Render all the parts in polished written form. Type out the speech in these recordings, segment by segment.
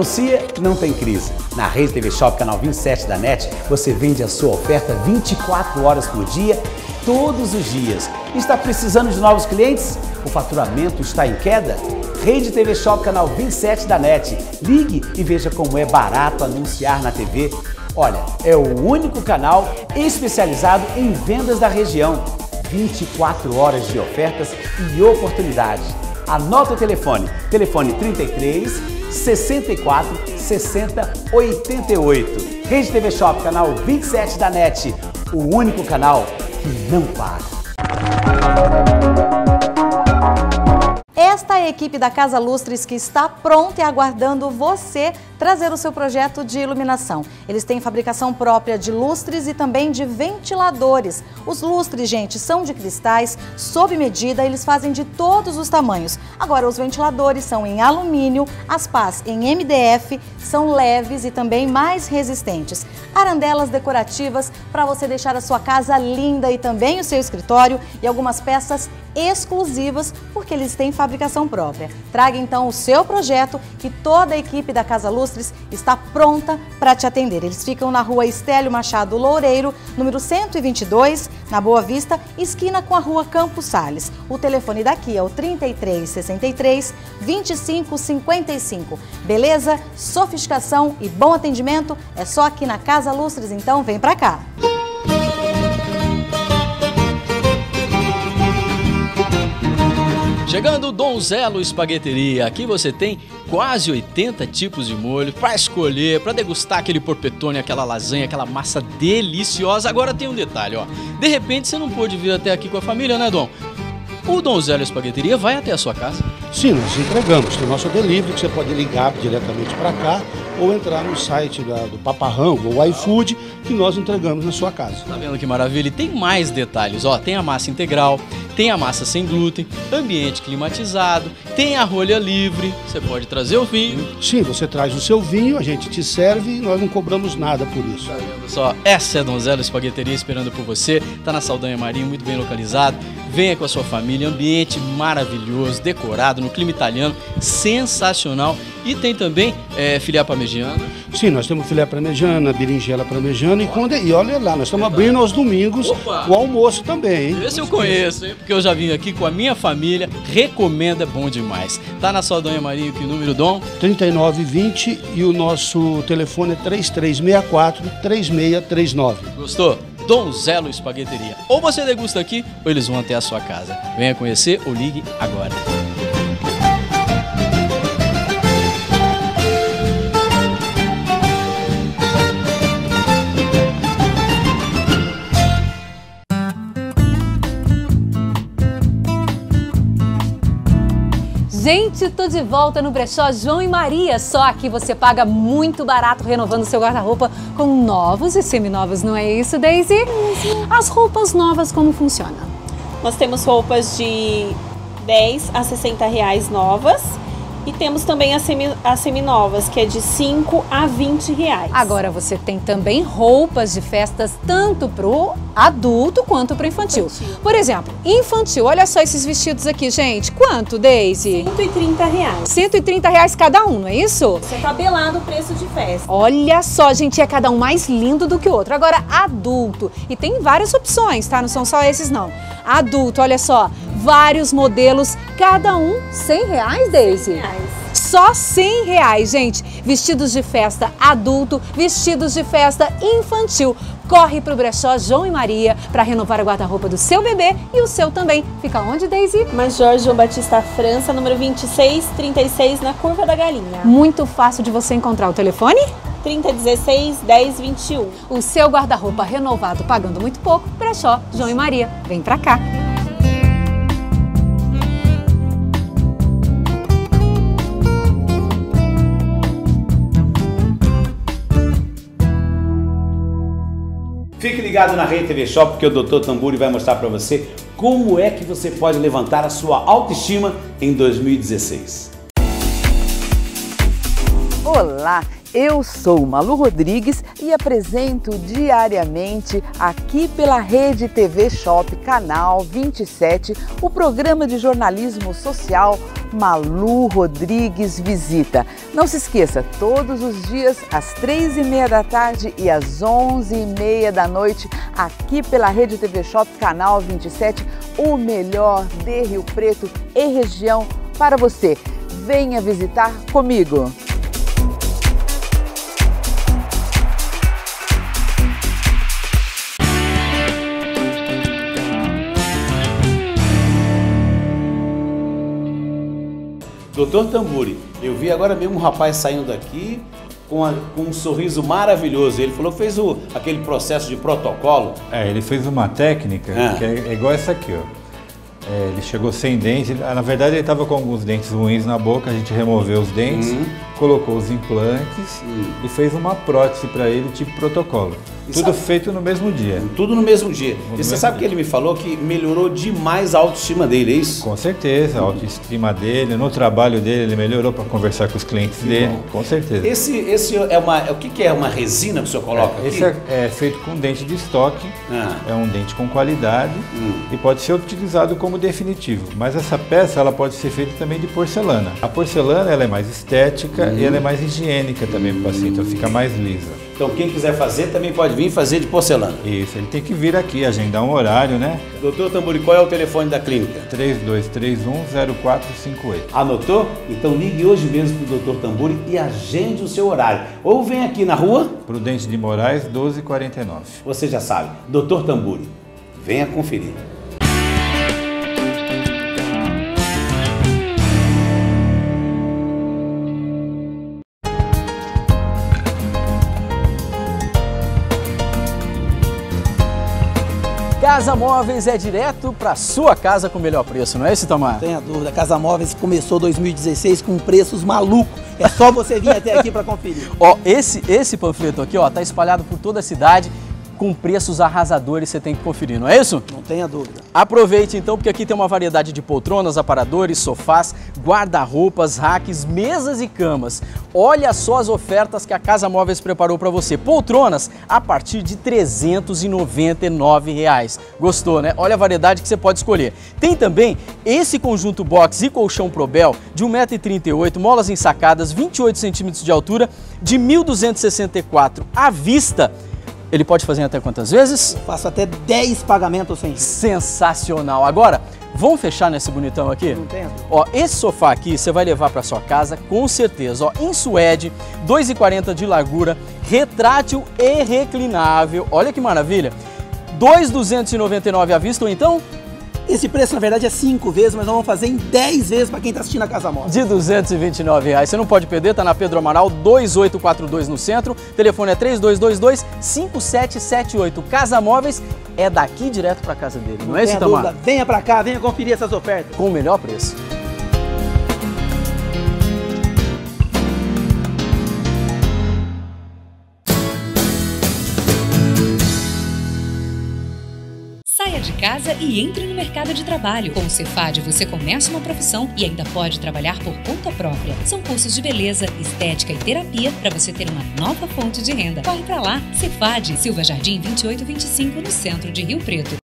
anuncia, não tem crise. Na Rede TV Shop Canal 27 da NET, você vende a sua oferta 24 horas por dia, todos os dias. Está precisando de novos clientes? O faturamento está em queda? Rede TV Shop Canal 27 da NET. Ligue e veja como é barato anunciar na TV. Olha, é o único canal especializado em vendas da região. 24 horas de ofertas e oportunidades. Anota o telefone. Telefone 33 64 60 88. Rede TV Shop Canal 27 da NET. O único canal que não para. Esta é a equipe da Casa Lustres que está pronta e aguardando você trazer o seu projeto de iluminação. Eles têm fabricação própria de lustres e também de ventiladores. Os lustres, gente, são de cristais, sob medida, eles fazem de todos os tamanhos. Agora, os ventiladores são em alumínio, as pás em MDF, são leves e também mais resistentes. Arandelas decorativas para você deixar a sua casa linda e também o seu escritório e algumas peças exclusivas, porque eles têm fabricação própria. Traga então o seu projeto que toda a equipe da Casa Lustres está pronta para te atender. Eles ficam na rua Estélio Machado Loureiro, número 122, na Boa Vista, esquina com a rua Campos Sales. O telefone daqui é o 33 63 25 55. Beleza? Sofisticação e bom atendimento é só aqui na Casa Lustres, então vem pra cá. Chegando o Donzelo Espagueteria, aqui você tem quase 80 tipos de molho para escolher, para degustar aquele porpetone, aquela lasanha, aquela massa deliciosa. Agora tem um detalhe, ó. De repente você não pôde vir até aqui com a família, né, Dom? O Donzelo Espagueteria vai até a sua casa? Sim, nós entregamos. Tem o nosso delivery, que você pode ligar diretamente para cá ou entrar no site do Paparrão ou iFood, que nós entregamos na sua casa. Tá vendo que maravilha? E tem mais detalhes, ó. Tem a massa integral, tem a massa sem glúten, ambiente climatizado, tem a rolha livre, você pode trazer o vinho. Sim, você traz o seu vinho, a gente te serve e nós não cobramos nada por isso. Tá vendo só? Essa é a Donzelo Espagueteria esperando por você. Tá na Saldanha Marinho, muito bem localizado. Venha com a sua família, ambiente maravilhoso, decorado, no clima italiano, sensacional. E tem também filé parmegiana. Sim, nós temos filé parmegiana, berinjela parmegiana e olha lá, nós estamos abrindo aos domingos. Opa! O almoço também, hein? Esse eu conheço, hein? Porque eu já vim aqui com a minha família, recomendo, é bom demais. Tá na Saldanha Marinho, que número, Dom? 3920 e o nosso telefone é 3364-3639. Gostou? Donzelo Espagueteria. Ou você degusta aqui, ou eles vão até a sua casa. Venha conhecer ou ligue agora. Gente, tô de volta no Brechó João e Maria. Só aqui você paga muito barato renovando seu guarda-roupa com novos e seminovos, não é isso, Daisy? As roupas novas, como funciona? Nós temos roupas de 10 a 60 reais novas e temos também as seminovas, que é de 5 a 20 reais. Agora você tem também roupas de festas tanto pro adulto quanto pro infantil. Por exemplo, infantil, olha só esses vestidos aqui, gente. Quanto, Daisy? 130 reais. 130 reais cada um, não é isso? Você tabelado o preço de festa. Olha só, gente, é cada um mais lindo do que o outro. Agora, adulto. E tem várias opções, tá? Não são só esses, não. Adulto, olha só, vários modelos, cada um 100 reais, Daisy? 100 reais. Só 100 reais, gente. Vestidos de festa adulto, vestidos de festa infantil. Corre pro Brechó João e Maria para renovar o guarda-roupa do seu bebê e o seu também. Fica onde, Daisy? Major João Batista França, número 2636, na Curva da Galinha. Muito fácil de você encontrar. O telefone? 3016-1021. O seu guarda-roupa renovado pagando muito pouco. Brechó João e Maria. Vem pra cá. Fique ligado na Rede TV Shop, porque o Dr. Tamburi vai mostrar para você como é que você pode levantar a sua autoestima em 2016. Olá, eu sou Malu Rodrigues e apresento diariamente aqui pela Rede TV Shop Canal 27 o programa de jornalismo social Malu Rodrigues visita. Não se esqueça, todos os dias às 3h30 da tarde e às 11h30 da noite, aqui pela Rede TV Shop, canal 27, o melhor de Rio Preto e região para você. Venha visitar comigo. Doutor Tamburi, eu vi agora mesmo um rapaz saindo daqui com um sorriso maravilhoso. Ele falou que fez aquele processo de protocolo. Ele fez uma técnica que é igual essa aqui, ó. Ele chegou sem dentes, na verdade ele estava com alguns dentes ruins na boca, a gente removeu os dentes, colocou os implantes e fez uma prótese para ele, tipo protocolo. Tudo feito no mesmo dia. Tudo no mesmo dia. E você sabe que ele me falou que melhorou demais a autoestima dele, é isso? Com certeza, a autoestima dele, no trabalho dele, ele melhorou para conversar com os clientes dele, com certeza. Esse é o que é uma resina que o senhor coloca aqui? Esse é feito com dente de estoque, é um dente com qualidade e pode ser utilizado como definitivo. Mas essa peça ela pode ser feita também de porcelana. A porcelana ela é mais estética e ela é mais higiênica também para o paciente, ela fica mais lisa. Então quem quiser fazer também pode vir fazer de porcelana. Isso, ele tem que vir aqui, agendar um horário, né? Doutor Tamburi, qual é o telefone da clínica? 3231-0458. Anotou? Então ligue hoje mesmo para o doutor Tamburi e agende o seu horário. Ou vem aqui na rua Prudente de Moraes, 1249. Você já sabe, doutor Tamburi, venha conferir. Casa Móveis é direto para sua casa com o melhor preço, não é esse, Tamar? Não tenha dúvida, a Casa Móveis começou 2016 com preços malucos. É só você vir até aqui para conferir. Ó, esse panfleto aqui, ó, tá espalhado por toda a cidade com preços arrasadores, você tem que conferir, não é isso? Não tenha dúvida. Aproveite então, porque aqui tem uma variedade de poltronas, aparadores, sofás, guarda-roupas, racks, mesas e camas. Olha só as ofertas que a Casa Móveis preparou para você. Poltronas a partir de R$ 399. Gostou, né? Olha a variedade que você pode escolher. Tem também esse conjunto box e colchão Probel de 1,38 m, molas ensacadas, 28 centímetros de altura, de R$ 1.264 à vista. Ele pode fazer até quantas vezes? Eu faço até 10 pagamentos sem juros. Sensacional! Agora, vamos fechar nesse bonitão aqui? Não tem. Ó, esse sofá aqui você vai levar para sua casa com certeza. Ó, em suede, 2,40 de largura, retrátil e reclinável. Olha que maravilha! 2.299 à vista ou então? Esse preço, na verdade, é 5 vezes, mas nós vamos fazer em 10 vezes para quem está assistindo a Casa Móveis. De R$ 229. Você não pode perder, tá na Pedro Amaral 2842 no centro. Telefone é 3222-5778. Casa Móveis é daqui direto para casa dele, não é isso, Tamar? Dúvida. Venha para cá, venha conferir essas ofertas. Com o melhor preço. Saia de casa e entre no mercado de trabalho. Com o Cefad você começa uma profissão e ainda pode trabalhar por conta própria. São cursos de beleza, estética e terapia para você ter uma nova fonte de renda. Corre para lá, Cefad, Silva Jardim 2825, no centro de Rio Preto.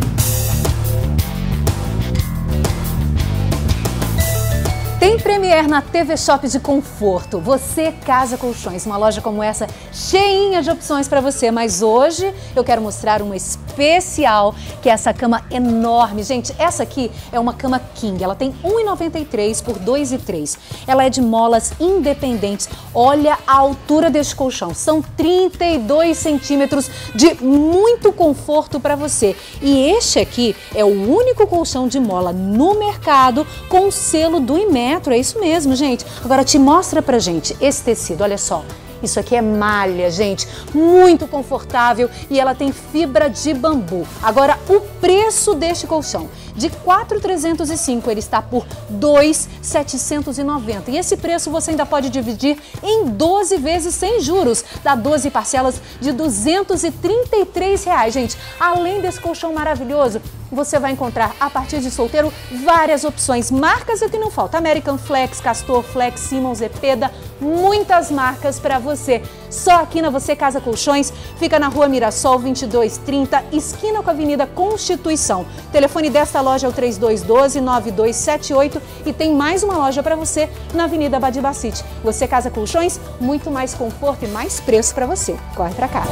Tem Premier na TV Shop de conforto. Você Casa Colchões, uma loja como essa cheinha de opções para você. Mas hoje eu quero mostrar uma especial, que é essa cama enorme. Gente, essa aqui é uma cama king. Ela tem 1,93 por 2,3. Ela é de molas independentes. Olha a altura deste colchão. São 32 centímetros de muito conforto para você. E este aqui é o único colchão de mola no mercado com o selo do Inmetro. É isso mesmo, gente. Agora te mostra pra gente esse tecido, olha só. Isso aqui é malha, gente, muito confortável e ela tem fibra de bambu. Agora, o preço deste colchão, de R$ 4.305, ele está por R$ 2.790. E esse preço você ainda pode dividir em 12 vezes sem juros. Dá 12 parcelas de R$ 233, gente. Além desse colchão maravilhoso, você vai encontrar, a partir de solteiro, várias opções. Marcas é que não falta. American Flex, Castor Flex, Simmons, Epeda, muitas marcas para você. Só aqui na Você Casa Colchões, fica na Rua Mirassol 2230, esquina com a Avenida Constituição. O telefone desta loja é o 3212-9278 e tem mais uma loja para você na Avenida Badibacite. Você Casa Colchões, muito mais conforto e mais preço para você. Corre para cá.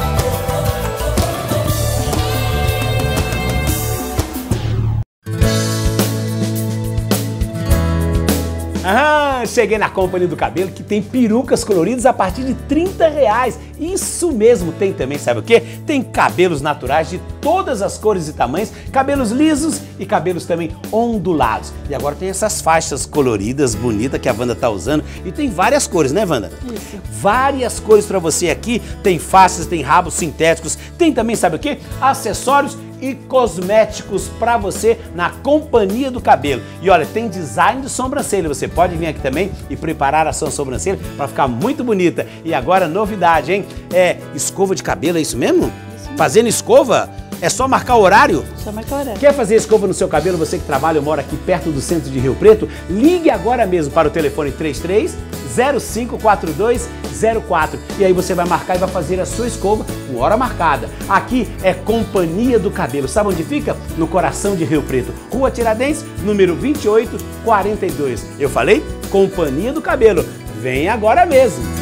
Cheguei na Company do Cabelo, que tem perucas coloridas a partir de R$30. Isso mesmo, tem também, sabe o quê? Tem cabelos naturais de todas as cores e tamanhos, cabelos lisos e cabelos também ondulados. E agora tem essas faixas coloridas, bonitas, que a Wanda tá usando. E tem várias cores, né, Wanda? Isso. Várias cores para você aqui. Tem faixas, tem rabos sintéticos, tem também, sabe o quê? Acessórios e cosméticos para você na Companhia do Cabelo. E olha, tem design de sobrancelha, você pode vir aqui também e preparar a sua sobrancelha para ficar muito bonita. E agora, novidade, hein? Escova de cabelo, é isso mesmo? Isso mesmo. Fazendo escova? É só marcar o horário? Só marcar o horário. Quer fazer escova no seu cabelo, você que trabalha ou mora aqui perto do centro de Rio Preto? Ligue agora mesmo para o telefone 33-054204. E aí você vai marcar e vai fazer a sua escova com hora marcada. Aqui é Companhia do Cabelo. Sabe onde fica? No coração de Rio Preto. Rua Tiradentes, número 2842. Eu falei? Companhia do Cabelo. Vem agora mesmo.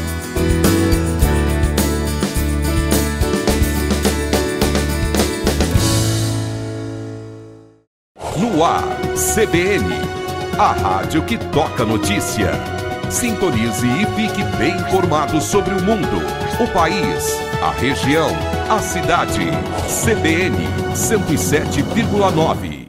No ar, CBN, a rádio que toca notícia. Sintonize e fique bem informado sobre o mundo, o país, a região, a cidade. CBN 107,9.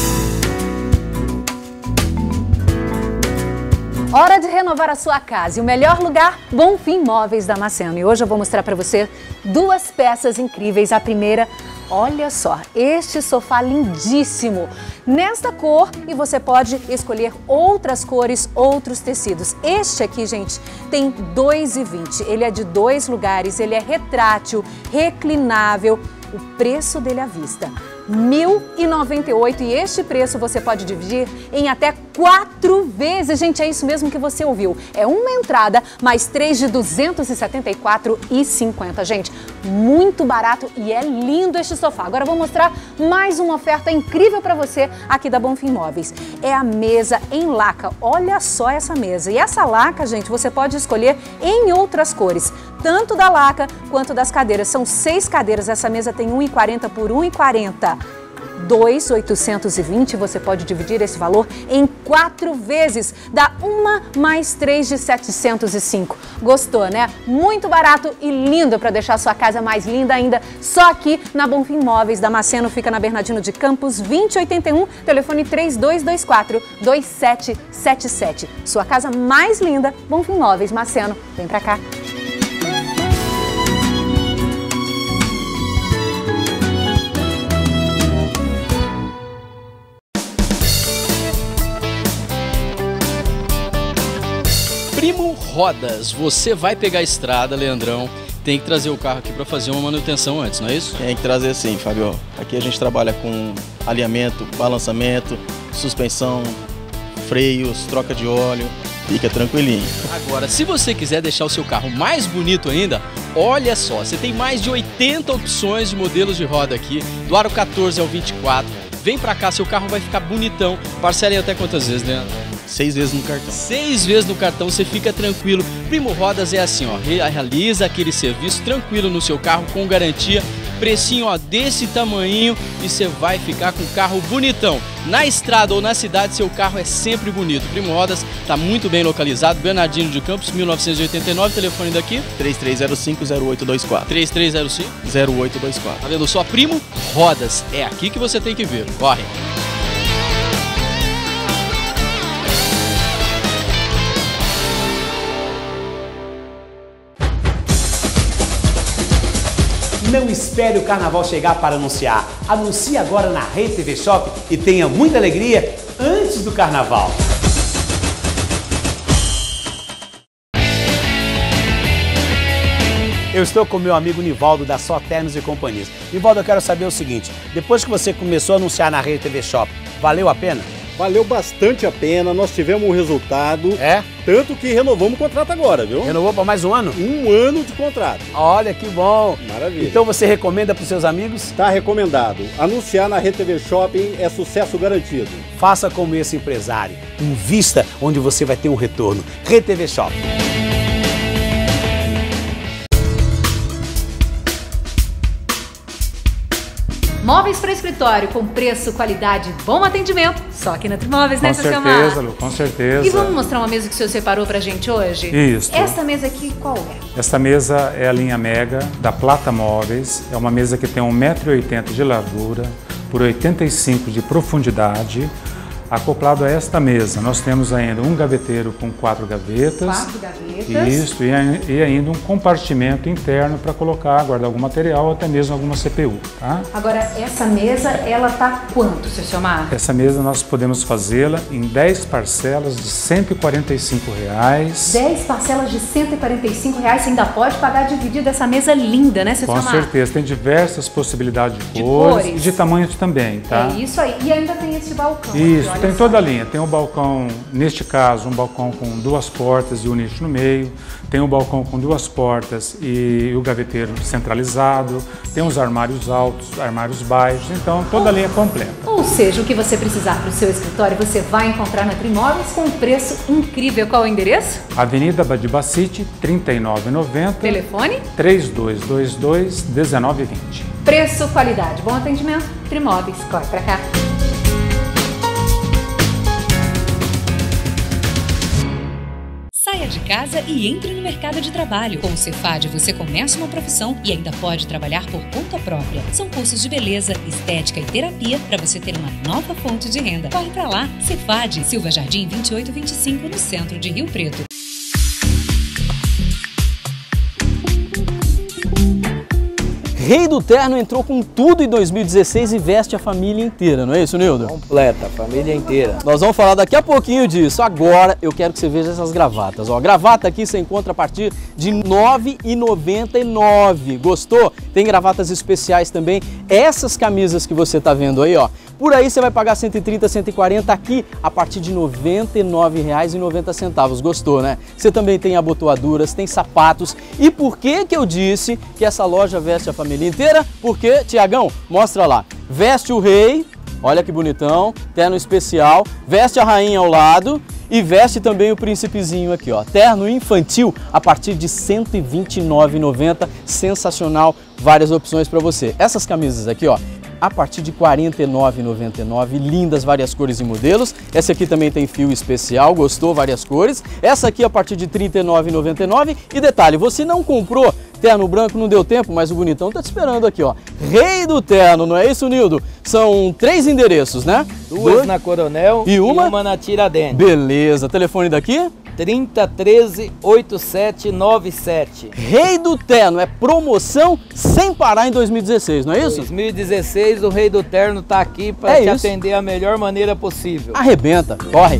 Hora de renovar a sua casa e o melhor lugar, Bonfim Móveis Damasceno. E hoje eu vou mostrar para você duas peças incríveis. A primeira, olha só, este sofá lindíssimo, nesta cor, e você pode escolher outras cores, outros tecidos. Este aqui, gente, tem 2,20, ele é de 2 lugares, ele é retrátil, reclinável, o preço dele à vista, R$1.098, e este preço você pode dividir em até 4 vezes. Gente, é isso mesmo que você ouviu. É uma entrada mais 3 de R$264,50. Gente, muito barato e é lindo este sofá. Agora eu vou mostrar mais uma oferta incrível para você aqui da Bonfim Móveis. É a mesa em laca. Olha só essa mesa. E essa laca, gente, você pode escolher em outras cores, tanto da laca quanto das cadeiras. São 6 cadeiras. Essa mesa tem 1,40 por 1,40. 2.820, você pode dividir esse valor em 4 vezes, dá 1 mais 3 de 705. Gostou, né? Muito barato e lindo para deixar a sua casa mais linda ainda, só aqui na Bonfim Móveis Damasceno, fica na Bernardino de Campos 2081, telefone 3224-2777. Sua casa mais linda, Bonfim Móveis Damasceno. Vem pra cá. Primo Rodas, você vai pegar a estrada, Leandrão, tem que trazer o carro aqui para fazer uma manutenção antes, não é isso? Tem que trazer sim, Fábio. Aqui a gente trabalha com alinhamento, balançamento, suspensão, freios, troca de óleo, fica tranquilinho. Agora, se você quiser deixar o seu carro mais bonito ainda, olha só, você tem mais de 80 opções de modelos de roda aqui, do aro 14 ao 24. Vem pra cá, seu carro vai ficar bonitão. Parcela até quantas vezes, Leandro? 6 vezes no cartão. 6 vezes no cartão, você fica tranquilo. Primo Rodas é assim, ó, realiza aquele serviço tranquilo no seu carro com garantia, precinho ó, desse tamanhinho e você vai ficar com o carro bonitão. Na estrada ou na cidade, seu carro é sempre bonito. Primo Rodas está muito bem localizado, Bernardino de Campos, 1989, telefone daqui? 3305-0824. 3305-0824. Tá vendo só? Primo Rodas, é aqui que você tem que ver. Corre! Não espere o carnaval chegar para anunciar. Anuncie agora na Rede TV Shop e tenha muita alegria antes do carnaval. Eu estou com meu amigo Nivaldo da Só Ternos e Companhias. Nivaldo, eu quero saber o seguinte, depois que você começou a anunciar na Rede TV Shop, valeu a pena? Valeu bastante a pena, nós tivemos um resultado. É? Tanto que renovamos o contrato agora, viu? Renovou para mais um ano? Um ano de contrato. Olha que bom. Maravilha. Então você recomenda para os seus amigos? Tá recomendado. Anunciar na Rede TV Shopping é sucesso garantido. Faça como esse empresário. Invista onde você vai ter um retorno. Rede TV Shopping. Móveis para escritório com preço, qualidade e bom atendimento. Só aqui na Trimóveis, né, seu Selmar? Com certeza, Lu, com certeza. E vamos mostrar uma mesa que o senhor separou pra gente hoje? Isso. Essa mesa aqui, qual é? Esta mesa é a linha Mega da Plata Móveis. É uma mesa que tem 1,80 m de largura por 85 de profundidade. Acoplado a esta mesa, nós temos ainda um gaveteiro com 4 gavetas. 4 gavetas. Isso, e ainda um compartimento interno para colocar, guardar algum material, até mesmo alguma CPU, tá? Agora, essa mesa, ela tá quanto, seu Selmar? Essa mesa nós podemos fazê-la em 10 parcelas de R$ 145. 10 parcelas de R$ 145, você ainda pode pagar dividido essa mesa linda, né, seu Selmar? Com certeza, tem diversas possibilidades de cores e de tamanhos também, tá? É isso aí, e ainda tem esse balcão. Isso, aqui, tem toda a linha. Tem um balcão, neste caso, um balcão com 2 portas e um nicho no meio. Tem um balcão com 2 portas e o gaveteiro centralizado. Tem os armários altos, armários baixos. Então, toda a linha completa. Ou seja, o que você precisar para o seu escritório, você vai encontrar na Trimóveis com um preço incrível. Qual é o endereço? Avenida Badibacite, 3990. Telefone? 3222-1920. Preço, qualidade, bom atendimento. Trimóveis, corre pra cá. Saia de casa e entre no mercado de trabalho. Com o Cefad você começa uma profissão e ainda pode trabalhar por conta própria. São cursos de beleza, estética e terapia para você ter uma nova fonte de renda. Corre pra lá, Cefad, Silva Jardim 2825, no centro de Rio Preto. Rei do Terno entrou com tudo em 2016 e veste a família inteira, não é isso, Nildo? Completa, a família inteira. Nós vamos falar daqui a pouquinho disso. Agora eu quero que você veja essas gravatas. Ó, a gravata aqui você encontra a partir de R$ 9,99. Gostou? Tem gravatas especiais também. Essas camisas que você está vendo aí, ó. Por aí você vai pagar 130, 140, aqui a partir de R$ 99,90. Gostou, né? Você também tem abotoaduras, tem sapatos. E por que eu disse que essa loja veste a família inteira? Porque, Tiagão, mostra lá. Veste o rei, olha que bonitão, terno especial, veste a rainha ao lado e veste também o príncipezinho aqui, ó. Terno infantil a partir de R$ 129,90. Sensacional, várias opções para você. Essas camisas aqui, ó, a partir de R$ 49,99, lindas, várias cores e modelos. Essa aqui também tem fio especial, gostou? Várias cores. Essa aqui a partir de R$ 39,99. E detalhe, você não comprou terno branco, não deu tempo, mas o bonitão tá te esperando aqui, ó. Rei do Terno, não é isso, Nildo? São 3 endereços, né? 2 na Coronel e uma na Tiradentes. Beleza, telefone daqui? 3013-8797. Rei do Terno, é promoção sem parar em 2016, não é isso? 2016 o Rei do Terno tá aqui para te atender da melhor maneira possível. Arrebenta, corre!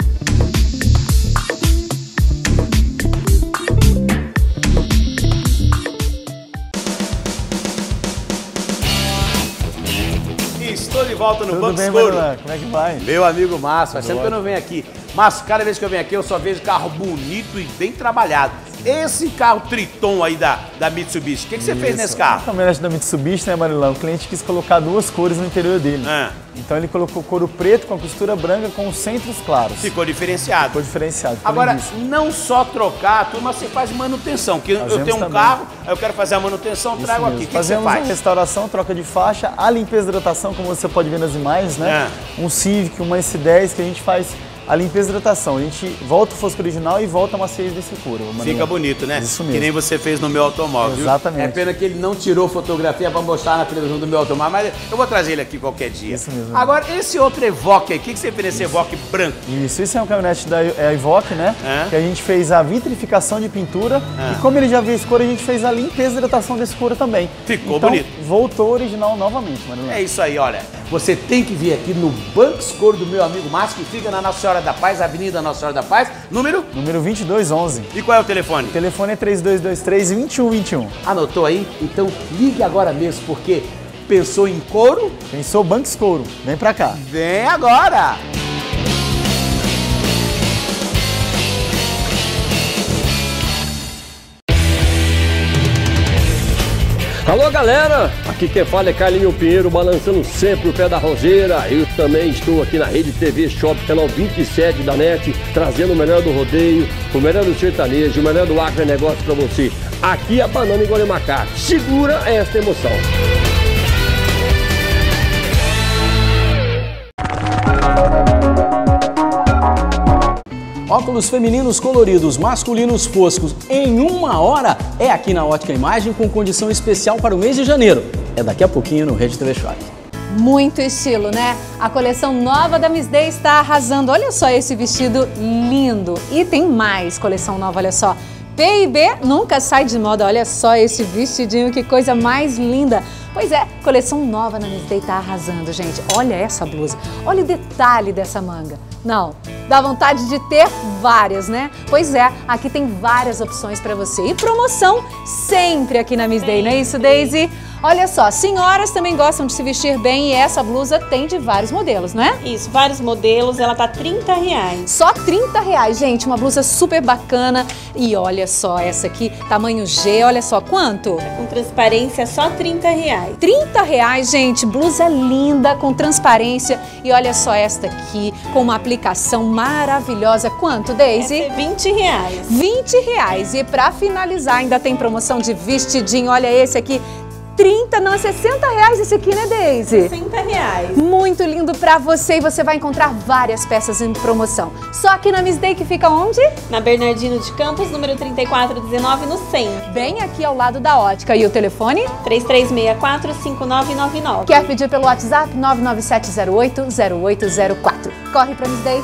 Estou de volta no Banco bem, Escuro. Como é que vai? Meu amigo Márcio, faz tempo que eu não venho aqui. Márcio, cada vez que eu venho aqui eu só vejo carro bonito e bem trabalhado. Esse carro Triton aí da Mitsubishi, o que você fez nesse carro? A caminhonete da Mitsubishi, né, Marilão? O cliente quis colocar 2 cores no interior dele. Então ele colocou couro preto com a costura branca com os centros claros. Ficou diferenciado. Ficou diferenciado. Agora, não só trocar a turma, você faz manutenção. Porque eu tenho um carro, aí eu quero fazer a manutenção, trago aqui. O que você faz? Fazemos a restauração, troca de faixa, a limpeza e hidratação, como você pode ver nas imagens, né? Um Civic, uma S10 que a gente faz a limpeza e hidratação. A gente volta o fosco original e volta a maciez desse couro. Fica bonito, né? Isso mesmo. Que nem você fez no meu automóvel. Exatamente. É pena que ele não tirou fotografia para mostrar na televisão do meu automóvel, mas eu vou trazer ele aqui qualquer dia. Isso mesmo. Agora, esse outro Evoque aí, o que você fez nesse Evoque branco? Isso é um caminhonete da Evoque, né? Que a gente fez a vitrificação de pintura e como ele já viu esse couro, a gente fez a limpeza e hidratação desse couro também. Ficou bonito. Voltou original novamente, Marilão. É isso aí, olha. você tem que vir aqui no Banks Couro do meu amigo Márcio, que fica na Nossa Senhora da Paz, Avenida Nossa Senhora da Paz, número 2211. E qual é o telefone? O telefone é 3223-2121. Anotou aí? Então ligue agora mesmo, porque pensou em couro? Pensou Banks Couro. Vem pra cá. Vem agora! Alô galera, aqui quem fala é Carlinho Pinheiro, balançando sempre o pé da roseira. Eu também estou aqui na Rede TV Shop, canal 27 da NET, trazendo o melhor do rodeio, o melhor do sertanejo, o melhor do agronegócio pra você. Aqui a banana igual a macaco, segura esta emoção. Óculos femininos coloridos, masculinos foscos, em 1 hora, é aqui na Ótica Imagem com condição especial para o mês de janeiro. É daqui a pouquinho no Rede TV Shop. Muito estilo, né? A coleção nova da Miss Day está arrasando. Olha só esse vestido lindo. E tem mais coleção nova, olha só. P&B nunca sai de moda. Olha só esse vestidinho, que coisa mais linda. Pois é, coleção nova na Miss Day tá arrasando, gente. Olha essa blusa, olha o detalhe dessa manga. Não, dá vontade de ter várias, né? Pois é, aqui tem várias opções para você. E promoção sempre aqui na Miss Day, não é isso, Daisy? Olha só, senhoras também gostam de se vestir bem e essa blusa tem de vários modelos, não é? Isso, vários modelos, ela tá R$30. Só R$30, gente, uma blusa super bacana. E olha só essa aqui, tamanho G, olha só, quanto? Com transparência, só R$30. R$30, gente, blusa linda, com transparência. E olha só esta aqui, com uma aplicação maravilhosa. Quanto, Daisy? Essa é R$20. R$20. E pra finalizar, ainda tem promoção de vestidinho, olha esse aqui. 30, não, é R$60 esse aqui, né, Daisy? R$60. Muito lindo pra você e você vai encontrar várias peças em promoção. Só aqui na Miss Day, que fica onde? Na Bernardino de Campos, número 3419, no centro. Bem aqui ao lado da ótica. E o telefone? 3364-5999. Quer pedir pelo WhatsApp? 99708-0804. Corre pra Miss Day.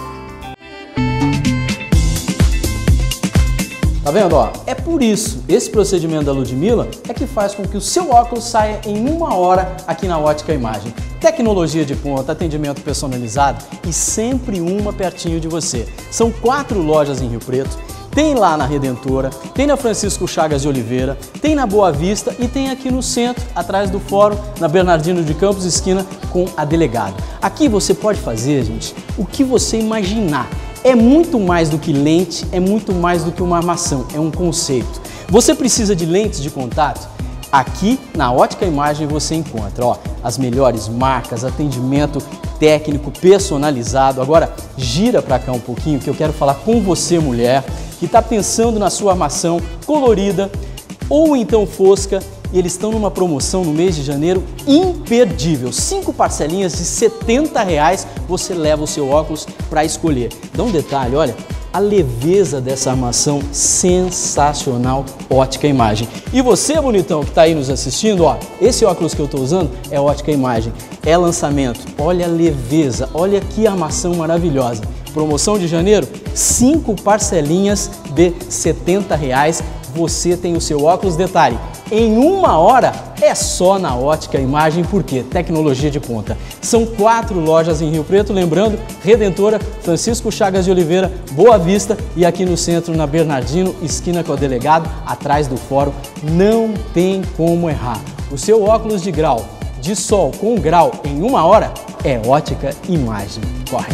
Tá vendo, ó? É por isso, esse procedimento da Ludmilla é que faz com que o seu óculos saia em 1 hora aqui na Ótica Imagem. Tecnologia de ponta, atendimento personalizado e sempre uma pertinho de você. São 4 lojas em Rio Preto, tem lá na Redentora, tem na Francisco Chagas de Oliveira, tem na Boa Vista e tem aqui no centro, atrás do fórum, na Bernardino de Campos, esquina com a Delegado. Aqui você pode fazer, gente, o que você imaginar. É muito mais do que lente, é muito mais do que uma armação, é um conceito. Você precisa de lentes de contato? Aqui na Ótica Imagem você encontra, ó, as melhores marcas, atendimento técnico personalizado. Agora gira para cá um pouquinho que eu quero falar com você, mulher, que está pensando na sua armação colorida ou então fosca. E eles estão numa promoção no mês de janeiro imperdível. 5 parcelinhas de R$70, você leva o seu óculos para escolher. Dá um detalhe, olha, a leveza dessa armação sensacional, Ótica Imagem. E você, bonitão, que está aí nos assistindo, ó, esse óculos que eu estou usando é Ótica Imagem, é lançamento. Olha a leveza, olha que armação maravilhosa. Promoção de janeiro, 5 parcelinhas de R$70. Você tem o seu óculos, detalhe, em 1 hora é só na Ótica Imagem, porque tecnologia de ponta. São 4 lojas em Rio Preto, lembrando, Redentora, Francisco Chagas de Oliveira, Boa Vista e aqui no centro, na Bernardino, esquina com o Delegado, atrás do fórum. Não tem como errar. O seu óculos de grau, de sol com grau em 1 hora é Ótica Imagem. Corre!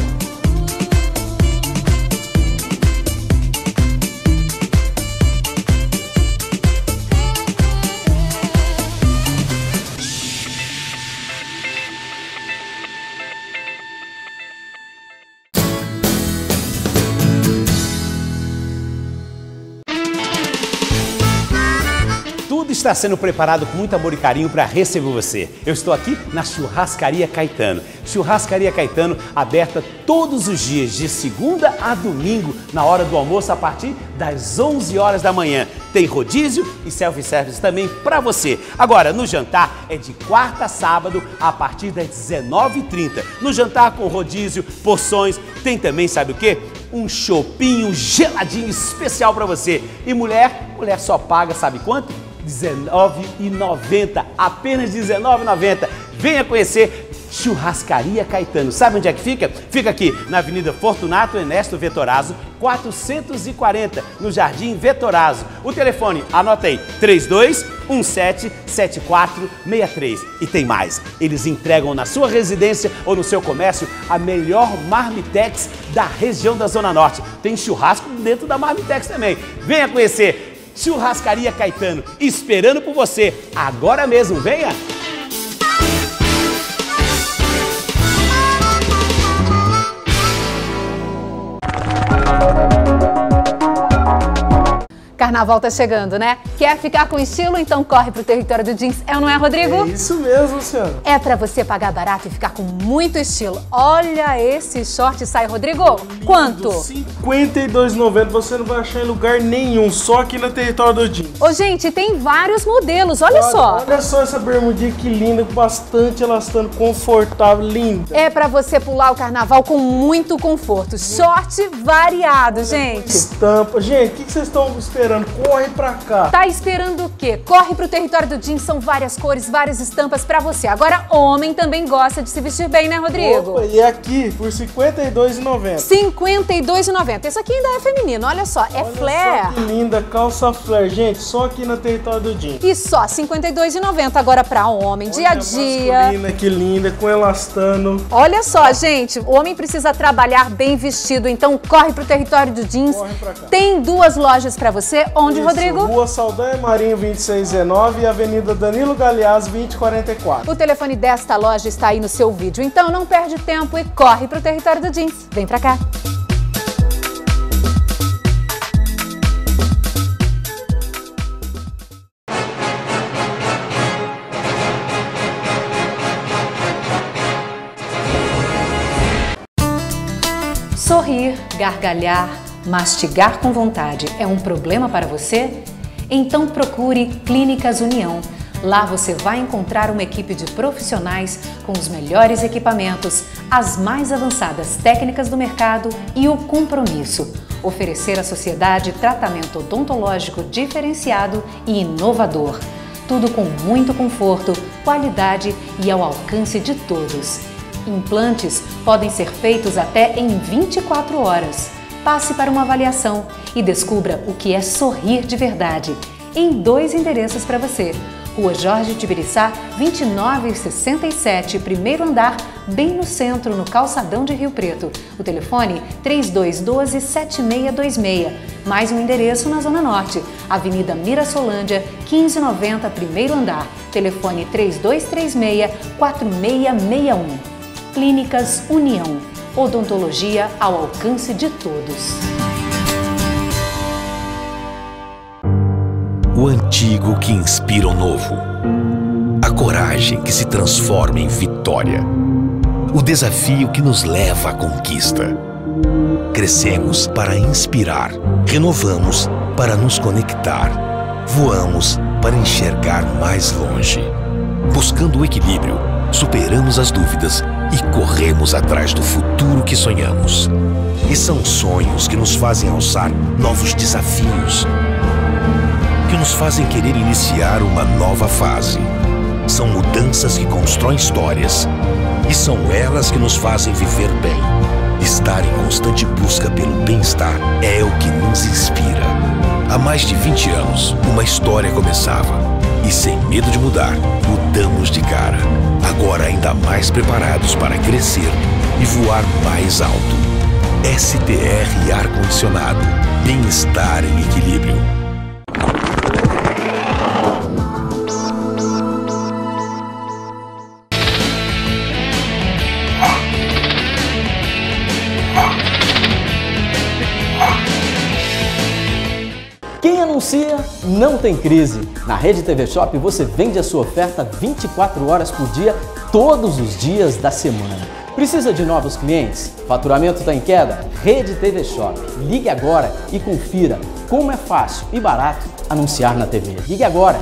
Está sendo preparado com muito amor e carinho para receber você. Eu estou aqui na Churrascaria Caetano. Churrascaria Caetano, aberta todos os dias, de segunda a domingo, na hora do almoço, a partir das 11 horas da manhã. Tem rodízio e self-service também para você. Agora, no jantar, é de quarta a sábado, a partir das 19h30. No jantar com rodízio, porções, tem também, sabe o quê? Um chopinho geladinho especial para você. E mulher só paga, sabe quanto? R$19,90, apenas R$19,90. Venha conhecer Churrascaria Caetano. Sabe onde é que fica? Fica aqui na Avenida Fortunato Ernesto Vettorazzo, 440, no Jardim Vettorazzo. O telefone, anota aí, 3217-7463. E tem mais, eles entregam na sua residência ou no seu comércio a melhor marmitex da região da Zona Norte. Tem churrasco dentro da marmitex também. Venha conhecer Churrascaria Caetano, esperando por você. Agora mesmo, venha! Carnaval tá chegando, né? Quer ficar com estilo? Então corre pro território do jeans. É ou não é, Rodrigo? É isso mesmo, Luciano. É pra você pagar barato e ficar com muito estilo. Olha esse short sai, Rodrigo. Quanto? R$ 52,90. Você não vai achar em lugar nenhum, só aqui no território do jeans. Ô, gente, tem vários modelos, olha só. Olha só essa bermudinha que linda, bastante elastano, confortável, linda. É pra você pular o carnaval com muito conforto. Short variado, gente. Estampa. Gente, o que vocês estão esperando? Corre pra cá. Tá esperando o quê? Corre pro território do jeans, são várias cores, várias estampas pra você. Agora, homem também gosta de se vestir bem, né, Rodrigo? Opa, e aqui por R$ 52,90. R$ 52,90. Isso aqui ainda é feminino, olha só, é flare. Olha só que linda, calça flare, gente, só aqui no território do jeans. E só R$ 52,90 agora pra homem, dia a dia. Masculina, que linda, com elastano. Olha só, gente, o homem precisa trabalhar bem vestido, então corre pro território do jeans. Corre pra cá. Tem duas lojas pra você. Onde, isso, Rodrigo? Rua Saldanha Marinho 2619 e Avenida Danilo Galeazzi 2044. O telefone desta loja está aí no seu vídeo, então não perde tempo e corre pro território do jeans. Vem pra cá. Sorrir, gargalhar, mastigar com vontade é um problema para você? Então procure Clínicas União. Lá você vai encontrar uma equipe de profissionais com os melhores equipamentos, as mais avançadas técnicas do mercado e o compromisso. Oferecer à sociedade tratamento odontológico diferenciado e inovador. Tudo com muito conforto, qualidade e ao alcance de todos. Implantes podem ser feitos até em 24 horas. Passe para uma avaliação e descubra o que é sorrir de verdade. Em 2 endereços para você. Rua Jorge Tibiriçá, 2967, primeiro andar, bem no centro, no calçadão de Rio Preto. O telefone 3212-7626. Mais um endereço na Zona Norte, Avenida Mirassolândia, 1590, primeiro andar. Telefone 3236-4661. Clínicas União. Odontologia ao alcance de todos. O antigo que inspira o novo. A coragem que se transforma em vitória. O desafio que nos leva à conquista. Crescemos para inspirar. Renovamos para nos conectar. Voamos para enxergar mais longe. Buscando o equilíbrio, superamos as dúvidas e corremos atrás do futuro que sonhamos. E são sonhos que nos fazem alçar novos desafios, que nos fazem querer iniciar uma nova fase. São mudanças que constroem histórias, e são elas que nos fazem viver bem. Estar em constante busca pelo bem-estar é o que nos inspira. Há mais de 20 anos, uma história começava, e sem medo de mudar, mudamos de cara. Agora ainda mais preparados para crescer e voar mais alto. STR Ar-Condicionado. Bem-estar em equilíbrio. Quem anuncia não tem crise. Na Rede TV Shop você vende a sua oferta 24 horas por dia, todos os dias da semana. Precisa de novos clientes? Faturamento está em queda? Rede TV Shop. Ligue agora e confira como é fácil e barato anunciar na TV. Ligue agora,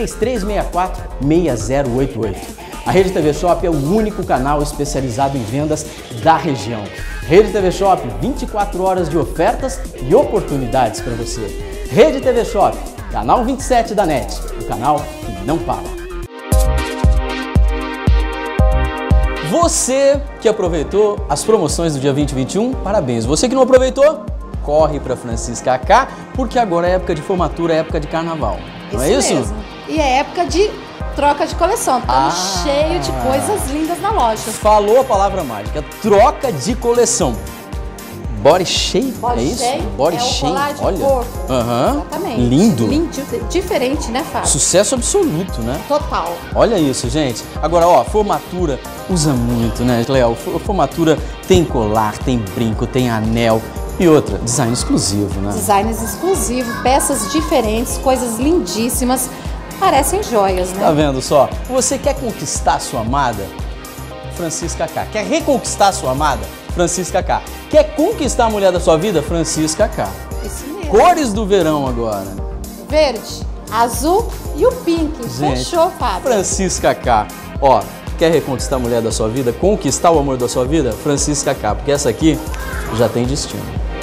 3364-6088. A Rede TV Shop é o único canal especializado em vendas da região. Rede TV Shop, 24 horas de ofertas e oportunidades para você. Rede TV Shop, canal 27 da NET, o canal que não para. Você que aproveitou as promoções do dia 20 e 21, parabéns. Você que não aproveitou, corre para Francisca AK, porque agora é época de formatura, é época de carnaval. Não é isso? Mesmo. E é época de troca de coleção. Estamos cheio de coisas lindas na loja. Falou a palavra mágica, troca de coleção. Body shape, Body é isso? shape Body é shape, o colar de olha. corpo. Exatamente. Lindo. Lindo. Diferente, né, Fábio? Sucesso absoluto, né? Total. Olha isso, gente. Agora, ó, formatura usa muito, né, Léo? Formatura tem colar, tem brinco, tem anel e outra, design exclusivo, né? Designs exclusivos, peças diferentes, coisas lindíssimas. Parecem joias, né? Tá vendo só? Você quer conquistar sua amada? Francisca AK. Quer reconquistar sua amada? Francisca AK. Quer conquistar a mulher da sua vida? Francisca AK. Isso mesmo. Cores do verão agora. Verde, azul e o pink. Gente, Fechou, Fábio. Francisca AK. Ó, quer reconquistar a mulher da sua vida? Conquistar o amor da sua vida? Francisca AK. Porque essa aqui já tem destino.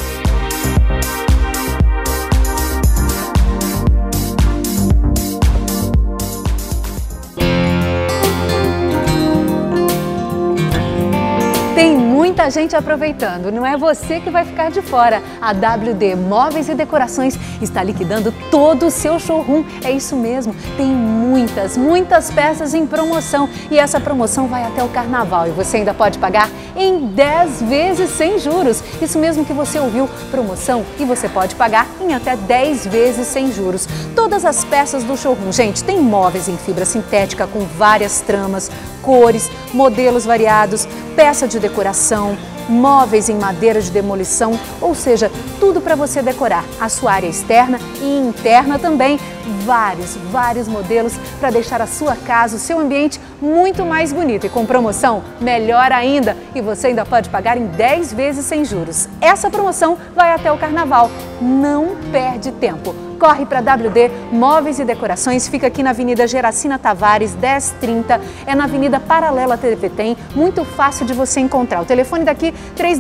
Tem muita gente aproveitando, não é você que vai ficar de fora. A WD Móveis e Decorações está liquidando todo o seu showroom. É isso mesmo, tem muitas peças em promoção e essa promoção vai até o carnaval e você ainda pode pagar em 10 vezes sem juros. Isso mesmo que você ouviu, promoção e você pode pagar em até 10 vezes sem juros. Todas as peças do showroom, gente, tem móveis em fibra sintética com várias tramas, cores, modelos variados, peça de decoração, móveis em madeira de demolição, ou seja, tudo para você decorar a sua área externa e interna também. Vários modelos para deixar a sua casa, o seu ambiente muito mais bonito e com promoção melhor ainda. E você ainda pode pagar em 10 vezes sem juros. Essa promoção vai até o carnaval. Não perde tempo. Corre para WD Móveis e Decorações, fica aqui na Avenida Geracina Tavares, 1030, é na Avenida Paralela TVTEM, muito fácil de você encontrar. O telefone daqui,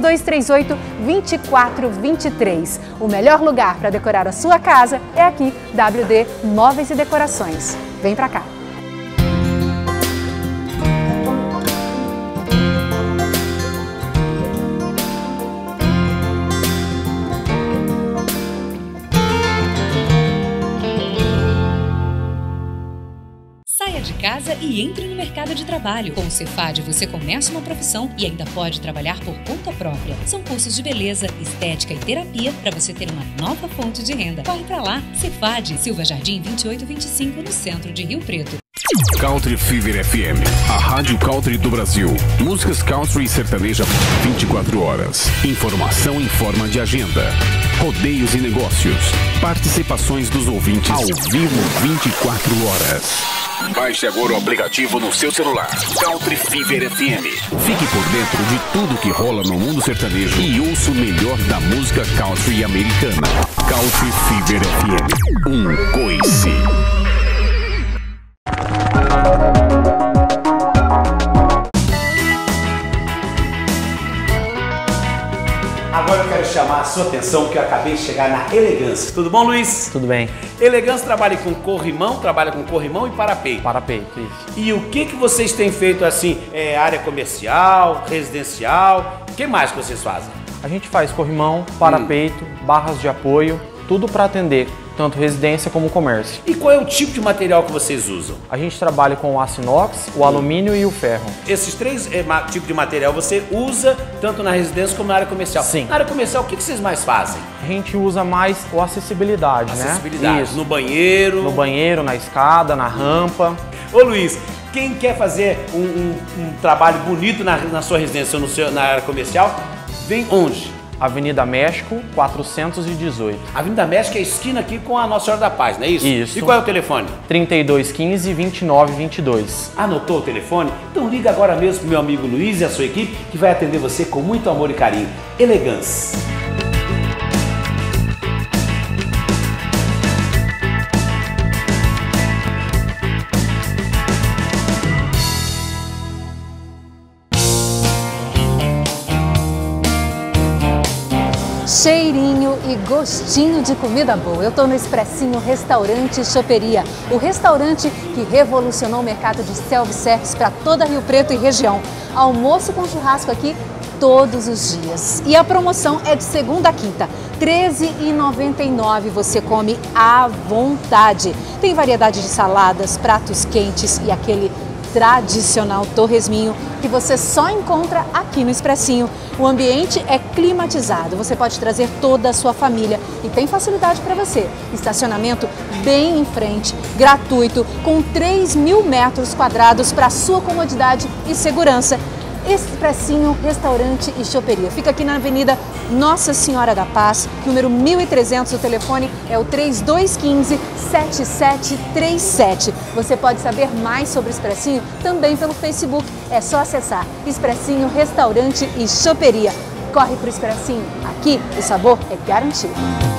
3238-2423. O melhor lugar para decorar a sua casa é aqui, WD Móveis e Decorações. Vem para cá. Saia de casa e entre no mercado de trabalho. Com o Cefad você começa uma profissão e ainda pode trabalhar por conta própria. São cursos de beleza, estética e terapia para você ter uma nova fonte de renda. Corre para lá, Cefad, Silva Jardim 2825, no centro de Rio Preto. Country Fever FM, a rádio country do Brasil. Músicas country e sertaneja 24 horas. Informação em forma de agenda. Rodeios e negócios. Participações dos ouvintes ao vivo 24 horas. Baixe agora o aplicativo no seu celular. Country Fever FM. Fique por dentro de tudo que rola no mundo sertanejo e ouça o melhor da música country americana. Country Fever FM. Um coice. Agora eu quero chamar a sua atenção porque eu acabei de chegar na Elegância. Tudo bom, Luiz? Tudo bem. Elegância trabalha com corrimão e parapeito. Parapeito, isso. E o que vocês têm feito assim? Área comercial, residencial? O que mais que vocês fazem? A gente faz corrimão, parapeito, barras de apoio, tudo para atender tanto residência como comércio. E qual é o tipo de material que vocês usam? A gente trabalha com o aço inox, o alumínio e o ferro. Esses três tipos de material você usa tanto na residência como na área comercial? Sim. Na área comercial, o que vocês mais fazem? A gente usa mais o acessibilidade, né? Acessibilidade. Isso. No banheiro? No banheiro, na escada, na rampa. Ô Luiz, quem quer fazer um trabalho bonito na sua residência ou na área comercial, vem onde? Avenida México, 418. Avenida México é a esquina aqui com a Nossa Senhora da Paz, não é isso? Isso. E qual é o telefone? 3215-2922. Anotou o telefone? Então liga agora mesmo pro meu amigo Luiz e a sua equipe que vai atender você com muito amor e carinho. Elegância. Cheirinho e gostinho de comida boa. Eu estou no Expressinho Restaurante e Choperia, o restaurante que revolucionou o mercado de self-service para toda Rio Preto e região. Almoço com churrasco aqui todos os dias. E a promoção é de segunda a quinta, R$ 13,99. Você come à vontade. Tem variedade de saladas, pratos quentes e aquele tradicional torresminho que você só encontra aqui no Expressinho. O ambiente é climatizado, você pode trazer toda a sua família e tem facilidade para você. Estacionamento bem em frente, gratuito, com 3.000 metros quadrados para sua comodidade e segurança. Expressinho Restaurante e Choperia. Fica aqui na Avenida Nossa Senhora da Paz, número 1300. O telefone é o 3215-7737. Você pode saber mais sobre o Expressinho também pelo Facebook. É só acessar Expressinho Restaurante e Choperia. Corre pro Expressinho. Aqui o sabor é garantido.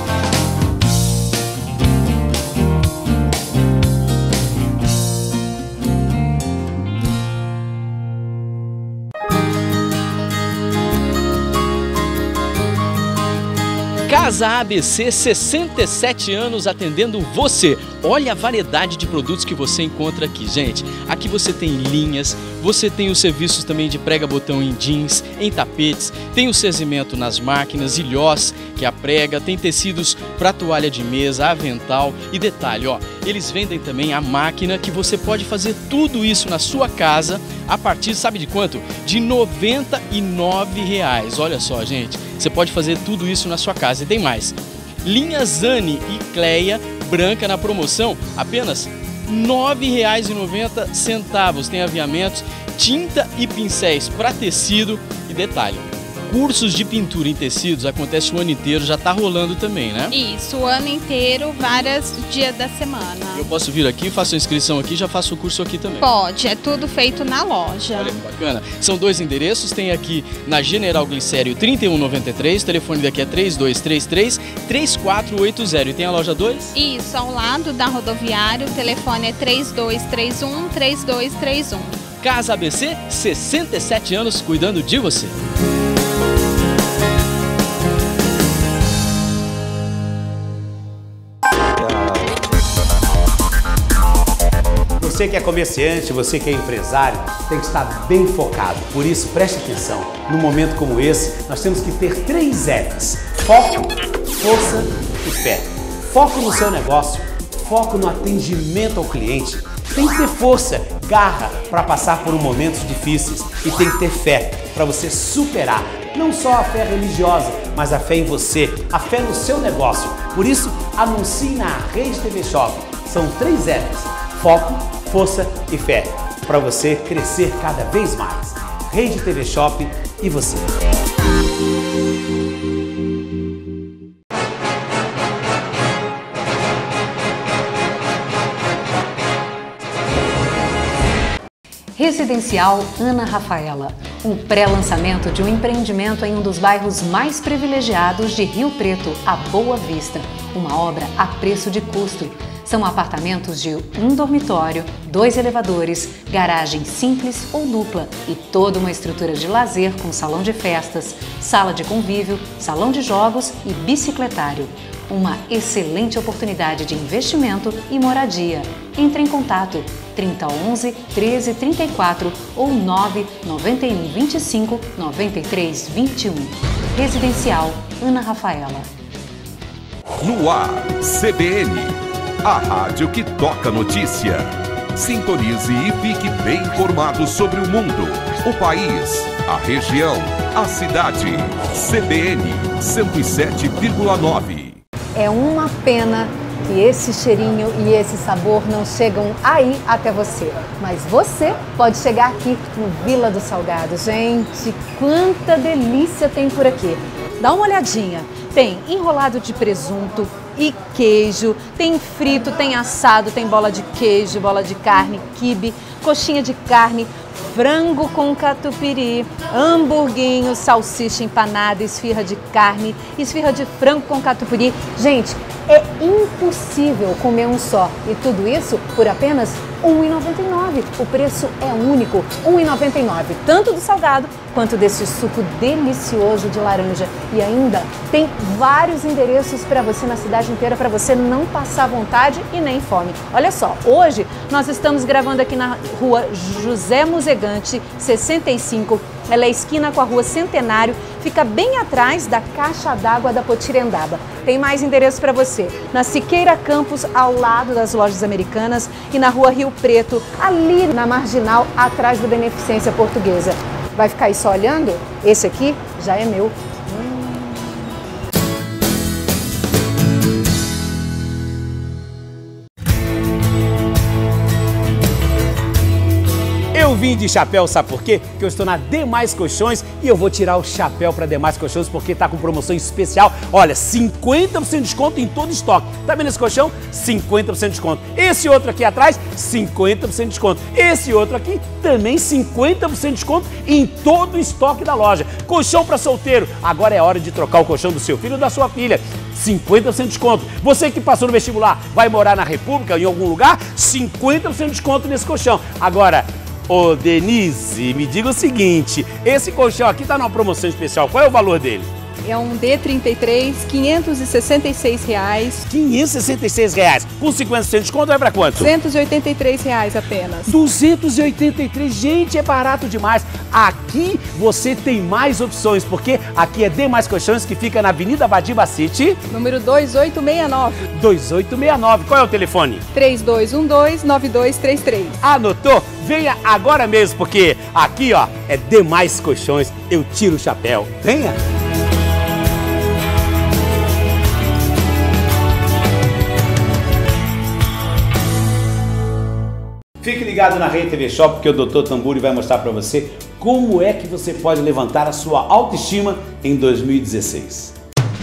Casa ABC, 67 anos atendendo você. Olha a variedade de produtos que você encontra aqui, gente. Aqui você tem linhas, você tem os serviços também de prega-botão em jeans, em tapetes, tem o cezimento nas máquinas, ilhós, que é a prega, tem tecidos para toalha de mesa, avental e detalhe, ó, eles vendem também a máquina que você pode fazer tudo isso na sua casa a partir, sabe de quanto? De R$ 99,00. Olha só, gente, você pode fazer tudo isso na sua casa. E tem mais, linha Zani e Cleia branca na promoção, apenas R$ 9,90. Tem aviamentos, tinta e pincéis para tecido e detalhe, cursos de pintura em tecidos acontece o ano inteiro, já tá rolando também, né? Isso, o ano inteiro, vários dias da semana. Eu posso vir aqui, faço a inscrição aqui, já faço o curso aqui também? Pode, é tudo feito na loja. Olha que bacana. São 2 endereços, tem aqui na General Glicério 3193, o telefone daqui é 3233-3480. E tem a loja 2? Isso, ao lado da rodoviária, o telefone é 3231-3231. Casa ABC, 67 anos cuidando de você. Você que é comerciante, você que é empresário, tem que estar bem focado. Por isso, preste atenção. Num momento como esse, nós temos que ter 3 Fs. Foco, força e fé. Foco no seu negócio, foco no atendimento ao cliente. Tem que ter força, garra para passar por momentos difíceis e tem que ter fé para você superar. Não só a fé religiosa, mas a fé em você, a fé no seu negócio. Por isso, anuncie na Rede TV Shop. São 3 Fs. Foco, força e fé, para você crescer cada vez mais. Rede TV Shop e você. Residencial Ana Rafaela, um pré-lançamento de um empreendimento em um dos bairros mais privilegiados de Rio Preto, a Boa Vista. Uma obra a preço de custo. São apartamentos de 1 dormitório, 2 elevadores, garagem simples ou dupla e toda uma estrutura de lazer com salão de festas, sala de convívio, salão de jogos e bicicletário. Uma excelente oportunidade de investimento e moradia. Entre em contato 3011 1334 ou 991 25 93 21. Residencial Ana Rafaela. No ar, CBN, a rádio que toca notícia. Sintonize e fique bem informado sobre o mundo, o país, a região, a cidade. CBN 107,9. É uma pena que esse cheirinho e esse sabor não chegam aí até você. Mas você pode chegar aqui no Vila do Salgado. Gente, quanta delícia tem por aqui. Dá uma olhadinha. Tem enrolado de presunto e queijo, tem frito, tem assado, tem bola de queijo, bola de carne, quibe, coxinha de carne, frango com catupiry, hamburguinho, salsicha empanada, esfirra de carne, esfirra de frango com catupiry. Gente, é impossível comer um só e tudo isso por apenas R$ 1,99. O preço é único, R$ 1,99, tanto do salgado quanto desse suco delicioso de laranja. E ainda tem vários endereços para você na cidade inteira, para você não passar vontade e nem fome. Olha só, hoje nós estamos gravando aqui na rua José Muzegante, 65. Ela é esquina com a rua Centenário, fica bem atrás da Caixa d'Água da Potirendaba. Tem mais endereço para você, na Siqueira Campos, ao lado das Lojas Americanas, e na rua Rio Preto, ali na Marginal, atrás do Beneficência Portuguesa. Vai ficar aí só olhando? Esse aqui já é meu. Eu vim de chapéu, sabe por quê? Porque eu estou na Demais Colchões e eu vou tirar o chapéu para Demais Colchões porque tá com promoção especial. Olha, 50% de desconto em todo estoque. Tá vendo esse colchão? 50% de desconto. Esse outro aqui atrás, 50% de desconto. Esse outro aqui, também 50% de desconto em todo o estoque da loja. Colchão para solteiro. Agora é hora de trocar o colchão do seu filho ou da sua filha. 50% de desconto. Você que passou no vestibular, vai morar na República, em algum lugar, 50% de desconto nesse colchão. Agora, ô Denise, me diga o seguinte, esse colchão aqui tá numa promoção especial, qual é o valor dele? É um D33, R$ 566. R$ 566. Com 50% de desconto vai para quanto? R$ 283 apenas. 283, gente, é barato demais. Aqui você tem mais opções, porque aqui é Demais Colchões, que fica na Avenida Badiba City. Número 2869. 2869, qual é o telefone? 3212-9233. Anotou? Venha agora mesmo, porque aqui, ó, é Demais Colchões, eu tiro o chapéu. Venha! Fique ligado na Rede TV Shop, porque o Dr. Tamburi vai mostrar para você como é que você pode levantar a sua autoestima em 2016.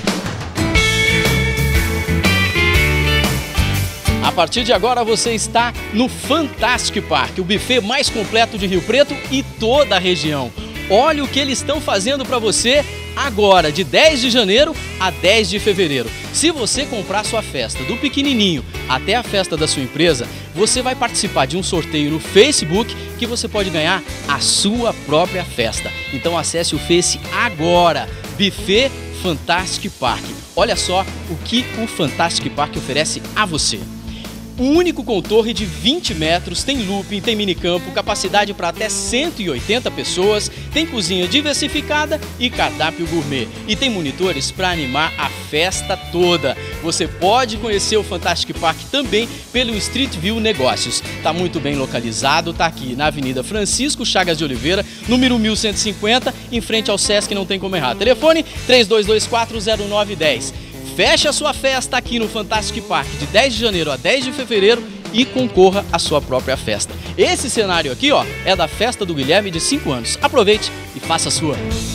A partir de agora você está no Fantastic Park, o buffet mais completo de Rio Preto e toda a região. Olha o que eles estão fazendo para você agora, de 10 de janeiro a 10 de fevereiro. Se você comprar sua festa do pequenininho até a festa da sua empresa, você vai participar de um sorteio no Facebook que você pode ganhar a sua própria festa. Então acesse o Face agora, Buffet Fantastic Park. Olha só o que o Fantastic Park oferece a você. Um único com torre de 20 metros, tem looping, tem minicampo, capacidade para até 180 pessoas, tem cozinha diversificada e cardápio gourmet. E tem monitores para animar a festa toda. Você pode conhecer o Fantastic Park também pelo Street View Negócios. Está muito bem localizado, está aqui na Avenida Francisco Chagas de Oliveira, número 1150, em frente ao Sesc, não tem como errar. Telefone 32240910. Feche a sua festa aqui no Fantastic Park de 10 de janeiro a 10 de fevereiro e concorra à sua própria festa. Esse cenário aqui, ó, é da festa do Guilherme de 5 anos. Aproveite e faça a sua.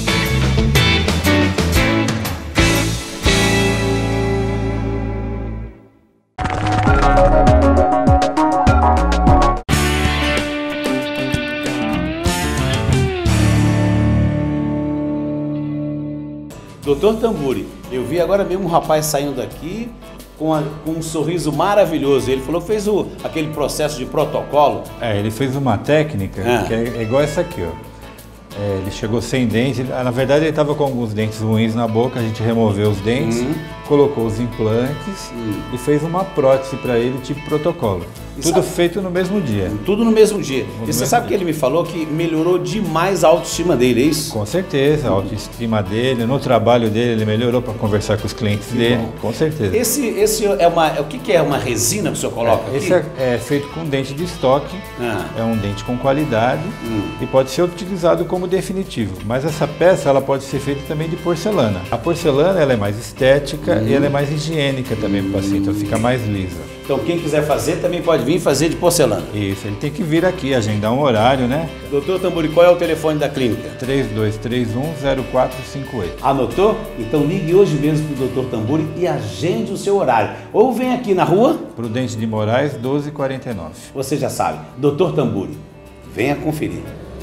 Doutor Tamburi, eu vi agora mesmo um rapaz saindo daqui com um sorriso maravilhoso. Ele falou que fez aquele processo de protocolo. Ele fez uma técnica que é igual essa aqui, ó. Ele chegou sem dente, na verdade ele estava com alguns dentes ruins na boca, a gente removeu os dentes, colocou os implantes e fez uma prótese para ele, tipo protocolo. Tudo feito no mesmo dia. Tudo no mesmo dia. E você sabe que ele me falou que melhorou demais a autoestima dele, é isso? Com certeza, a autoestima dele, no trabalho dele ele melhorou para conversar com os clientes dele, com certeza. Esse é o que é uma resina que o senhor coloca aqui? Esse é feito com dente de estoque, é um dente com qualidade e pode ser utilizado como definitivo. Mas essa peça ela pode ser feita também de porcelana. A porcelana ela é mais estética e ela é mais higiênica também para o paciente, ela fica mais lisa. Então quem quiser fazer também pode vir fazer de porcelana. Isso, ele tem que vir aqui, agendar um horário, né? Doutor Tamburi, qual é o telefone da clínica? 3231-0458. Anotou? Então ligue hoje mesmo para o Doutor Tamburi e agende o seu horário. Ou vem aqui na rua Prudente de Moraes, 1249. Você já sabe, Doutor Tamburi, venha conferir.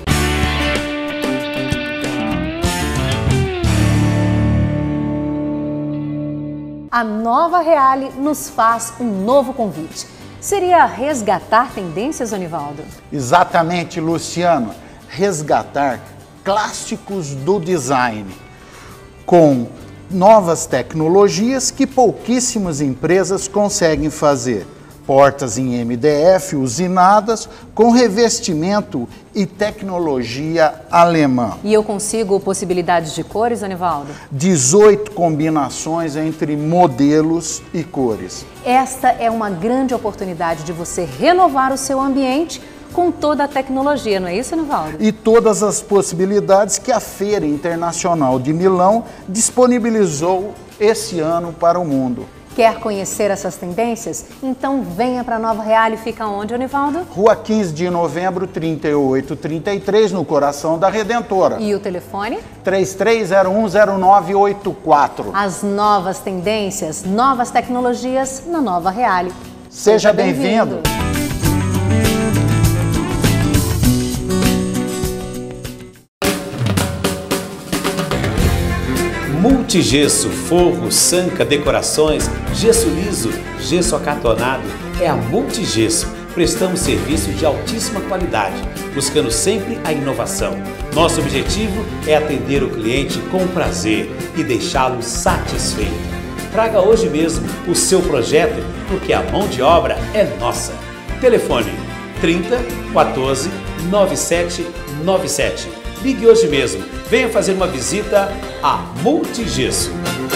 A Nova Reale nos faz um novo convite. Seria resgatar tendências, Onivaldo? Exatamente, Luciano. Resgatar clássicos do design, com novas tecnologias que pouquíssimas empresas conseguem fazer. Portas em MDF usinadas com revestimento e tecnologia alemã. E eu consigo possibilidades de cores, Anivaldo? 18 combinações entre modelos e cores. Esta é uma grande oportunidade de você renovar o seu ambiente com toda a tecnologia, não é isso, Anivaldo? E todas as possibilidades que a Feira Internacional de Milão disponibilizou esse ano para o mundo. Quer conhecer essas tendências? Então venha para Nova Reale. Fica onde, Anivaldo? Rua 15 de Novembro, 3833, no coração da Redentora. E o telefone? 33010984. As novas tendências, novas tecnologias na Nova Reale. Seja bem-vindo! Multigesso, forro, sanca, decorações, gesso liso, gesso acartonado. É a Multigesso. Prestamos serviço de altíssima qualidade, buscando sempre a inovação. Nosso objetivo é atender o cliente com prazer e deixá-lo satisfeito. Traga hoje mesmo o seu projeto, porque a mão de obra é nossa. Telefone 30 14 9797. Ligue hoje mesmo. Venha fazer uma visita a Multigesso.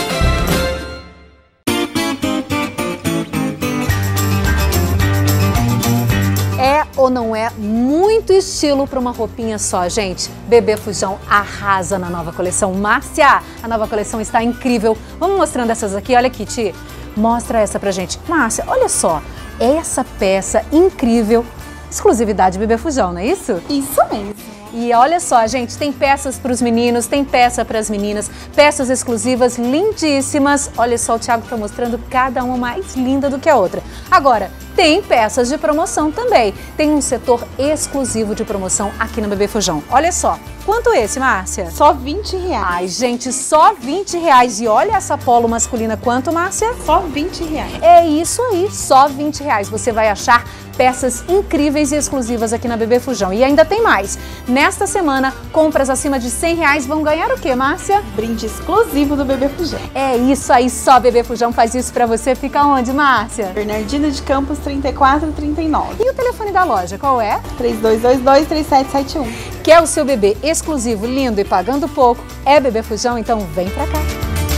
É ou não é muito estilo para uma roupinha só, gente? Bebê Fujão arrasa na nova coleção. Márcia, a nova coleção está incrível. Vamos mostrando essas aqui. Olha aqui, Ti. Mostra essa pra gente. Márcia, olha só. Essa peça incrível. Exclusividade Bebê Fujão, não é isso? Isso mesmo. E olha só, gente, tem peças para os meninos, tem peça para as meninas, peças exclusivas lindíssimas. Olha só, o Thiago está mostrando cada uma mais linda do que a outra. Agora, tem peças de promoção também. Tem um setor exclusivo de promoção aqui no Bebê Fujão. Olha só, quanto esse, Márcia? Só R$20. Ai, gente, só R$20. E olha essa polo masculina, quanto, Márcia? Só R$20. É isso aí, só R$20. Você vai achar peças incríveis e exclusivas aqui na Bebê Fujão. E ainda tem mais. Nesta semana, compras acima de R$100 vão ganhar o quê, Márcia? Brinde exclusivo do Bebê Fujão. É isso aí, só Bebê Fujão faz isso pra você. Fica onde, Márcia? Bernardino de Campos 3439. E o telefone da loja, qual é? 3222-3771. Quer o seu bebê exclusivo, lindo e pagando pouco? É Bebê Fujão? Então vem pra cá.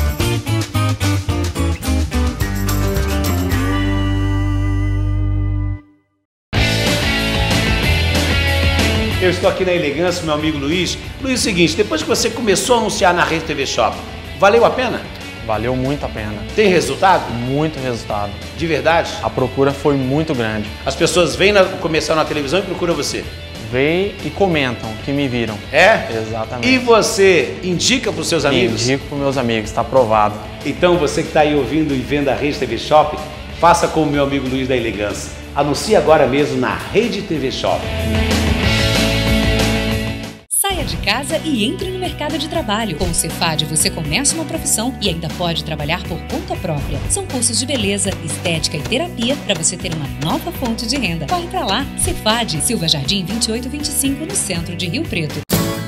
Eu estou aqui na Elegância, meu amigo Luiz. Luiz, é o seguinte, depois que você começou a anunciar na Rede TV Shop, valeu a pena? Valeu muito a pena. Tem resultado? Muito resultado. De verdade? A procura foi muito grande. As pessoas vêm começar na televisão e procuram você? Vêm e comentam que me viram. É? Exatamente. E você indica para os seus amigos? Indico para os meus amigos, está aprovado. Então você que está aí ouvindo e vendo a Rede TV Shop, faça como o meu amigo Luiz da Elegância. Anuncie agora mesmo na Rede TV Shop. Saia de casa e entre no mercado de trabalho. Com o Cefad você começa uma profissão e ainda pode trabalhar por conta própria. São cursos de beleza, estética e terapia para você ter uma nova fonte de renda. Corre pra lá, Cefad, Silva Jardim 2825, no centro de Rio Preto.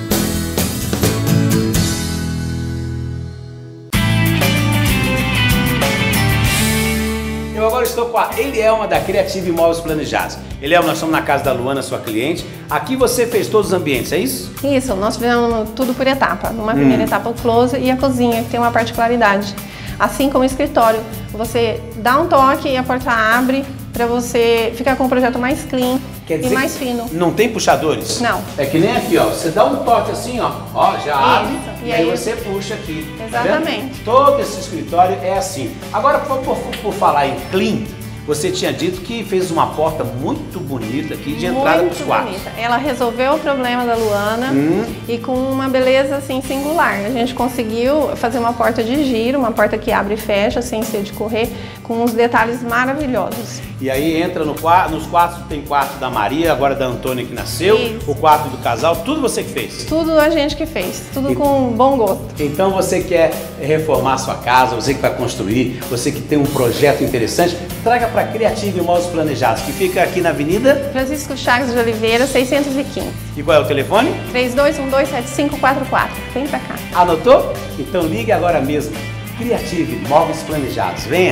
Eu agora estou com a Elielma da Criativa Imóveis Planejados. Elielma, nós estamos na casa da Luana, sua cliente. Aqui você fez todos os ambientes, é isso? Isso, nós fizemos tudo por etapa. Numa primeira etapa o close e a cozinha, que tem uma particularidade. Assim como o escritório, você dá um toque e a porta abre para você ficar com um projeto mais clean e mais fino. Não tem puxadores? Não. É que nem aqui, ó. Você dá um toque assim, ó, já abre e aí você puxa aqui. Exatamente. Tá, todo esse escritório é assim. Agora, por falar em clean, você tinha dito que fez uma porta muito bonita aqui de entrada para os quartos. Bonita. Ela resolveu o problema da Luana e com uma beleza assim singular. A gente conseguiu fazer uma porta de giro, uma porta que abre e fecha sem ser de correr, com uns detalhes maravilhosos. E aí entra nos quartos, tem quarto da Maria, agora da Antônia que nasceu, o quarto do casal, tudo você que fez? Tudo a gente que fez, tudo com bom gosto. Então você quer reformar sua casa, você que vai construir, você que tem um projeto interessante, traga para para Criative Móveis Planejados, que fica aqui na Avenida Francisco Chagas de Oliveira, 615. E qual é o telefone? 32127544. Vem pra cá. Anotou? Então ligue agora mesmo. Criative Móveis Planejados. Venha!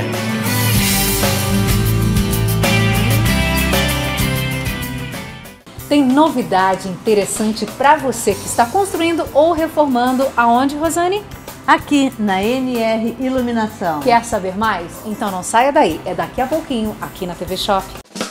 Tem novidade interessante para você que está construindo ou reformando. Aonde, Rosane? Aqui na NR Iluminação. Quer saber mais? Então não saia daí. É daqui a pouquinho, aqui na TV Shop.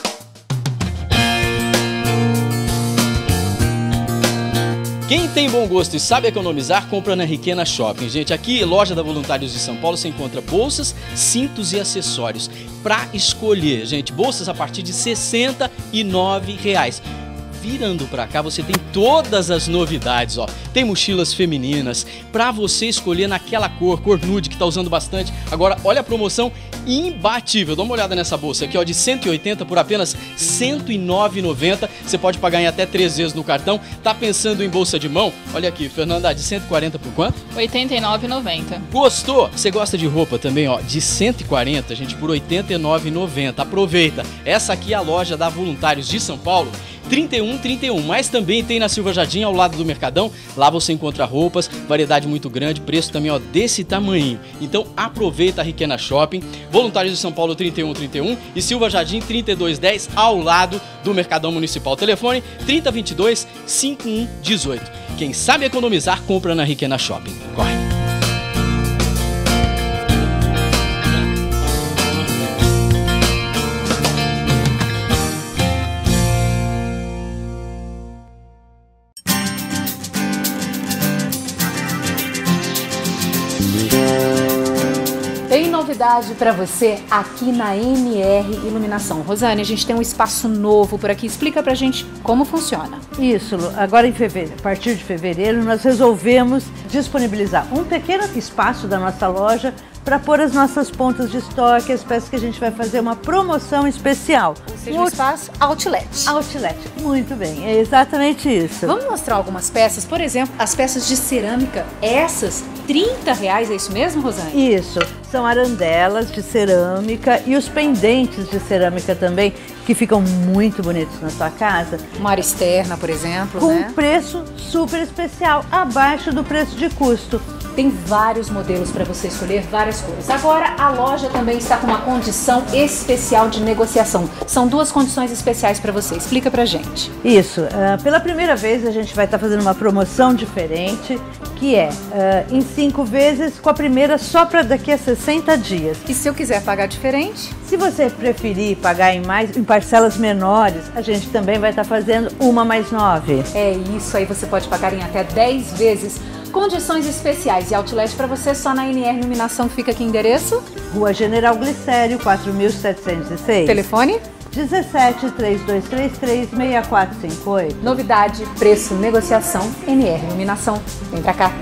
Quem tem bom gosto e sabe economizar, compra na Riquena Shopping. Gente, aqui, loja da Voluntários de São Paulo, você encontra bolsas, cintos e acessórios para escolher. Gente, bolsas a partir de R$ 69,00. Virando para cá, você tem todas as novidades, ó. Tem mochilas femininas para você escolher naquela cor nude que tá usando bastante. Agora, olha a promoção imbatível. Dá uma olhada nessa bolsa aqui, ó, de 180 por apenas R$ 109,90. Você pode pagar em até 3 vezes no cartão. Tá pensando em bolsa de mão? Olha aqui, Fernanda, de 140 por quanto? R$ 89,90. Gostou? Você gosta de roupa também, ó, de 140, gente, por R$ 89,90. Aproveita. Essa aqui é a loja da Voluntários de São Paulo. 3131, mas também tem na Silva Jardim, ao lado do Mercadão. Lá você encontra roupas, variedade muito grande, preço também, ó, desse tamanho. Então aproveita a Riquena Shopping, Voluntários de São Paulo 3131 e Silva Jardim 3210, ao lado do Mercadão Municipal. Telefone 3022-5118. Quem sabe economizar, compra na Riquena Shopping. Corre! Tem novidade para você aqui na NR Iluminação. Rosane, a gente tem um espaço novo por aqui. Explica pra gente como funciona. Isso, Lu. Agora em fevereiro, a partir de fevereiro, nós resolvemos disponibilizar um pequeno espaço da nossa loja para pôr as nossas pontas de estoque, as peças que a gente vai fazer uma promoção especial. Ou seja, um espaço outlet. Outlet, muito bem, é exatamente isso. Vamos mostrar algumas peças, por exemplo, as peças de cerâmica, essas R$30, é isso mesmo, Rosane? Isso, são arandelas de cerâmica e os pendentes de cerâmica também, que ficam muito bonitos na sua casa. Uma área externa, por exemplo, com né? um preço super especial, abaixo do preço de custo. Tem vários modelos para você escolher, várias cores. Agora, a loja também está com uma condição especial de negociação. São 2 condições especiais para você. Explica pra gente. Isso. Pela primeira vez, a gente vai estar fazendo uma promoção diferente, que é em 5 vezes, com a primeira só para daqui a 60 dias. E se eu quiser pagar diferente? Se você preferir pagar em parcelas menores, a gente também vai estar fazendo uma mais 9. É isso, aí você pode pagar em até 10 vezes. Condições especiais e outlet para você só na NR Iluminação, que fica aqui em endereço? Rua General Glicério, 4706. Telefone? 17-3233-6458. Novidade, preço, negociação, NR Iluminação. Vem pra cá.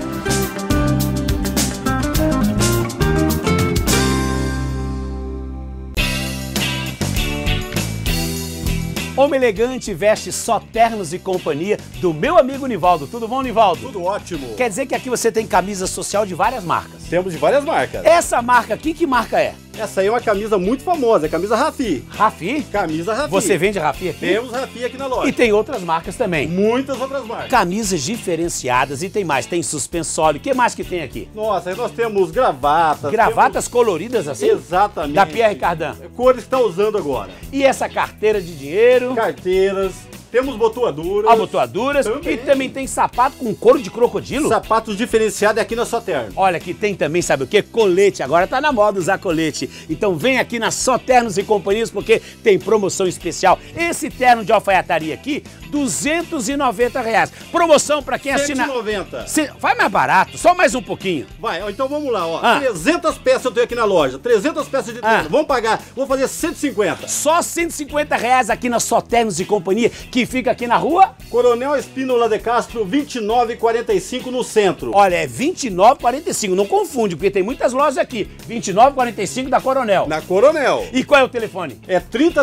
Homem Elegante veste só ternos e companhia do meu amigo Nivaldo. Tudo bom, Nivaldo? Tudo ótimo. Quer dizer que aqui você tem camisa social de várias marcas? Temos de várias marcas. Essa marca aqui, que marca é? Essa aí é uma camisa muito famosa, é a camisa Rafi. Rafi? Camisa Rafi. Você vende Rafi aqui? Temos Rafi aqui na loja. E tem outras marcas também? Muitas outras marcas. Camisas diferenciadas e tem mais, tem suspensório. O que mais que tem aqui? Nossa, aí nós temos gravatas. Gravatas coloridas assim? Exatamente. Da Pierre Cardin. Cores que está usando agora. E essa carteira de dinheiro? Carteiras. Temos botoaduras. Abotoaduras. E também tem sapato com couro de crocodilo. Sapatos diferenciados aqui na Soterno. Olha, aqui tem também, sabe o quê? Colete. Agora tá na moda usar colete. Então vem aqui na Só Ternos e Companhias, porque tem promoção especial. Esse terno de alfaiataria aqui, R$290. Promoção pra quem assina... 190. Vai mais barato, só mais um pouquinho. Vai, então vamos lá, ó. 300 peças eu tenho aqui na loja. 300 peças de terno. Vamos pagar, vou fazer 150. Só R$150 aqui na Só Ternos e Companhia, que fica aqui na rua Coronel Espínola de Castro, 2945 no centro. Olha, é 2945, não confunde, porque tem muitas lojas aqui. 2945 da Coronel. Na Coronel. E qual é o telefone? É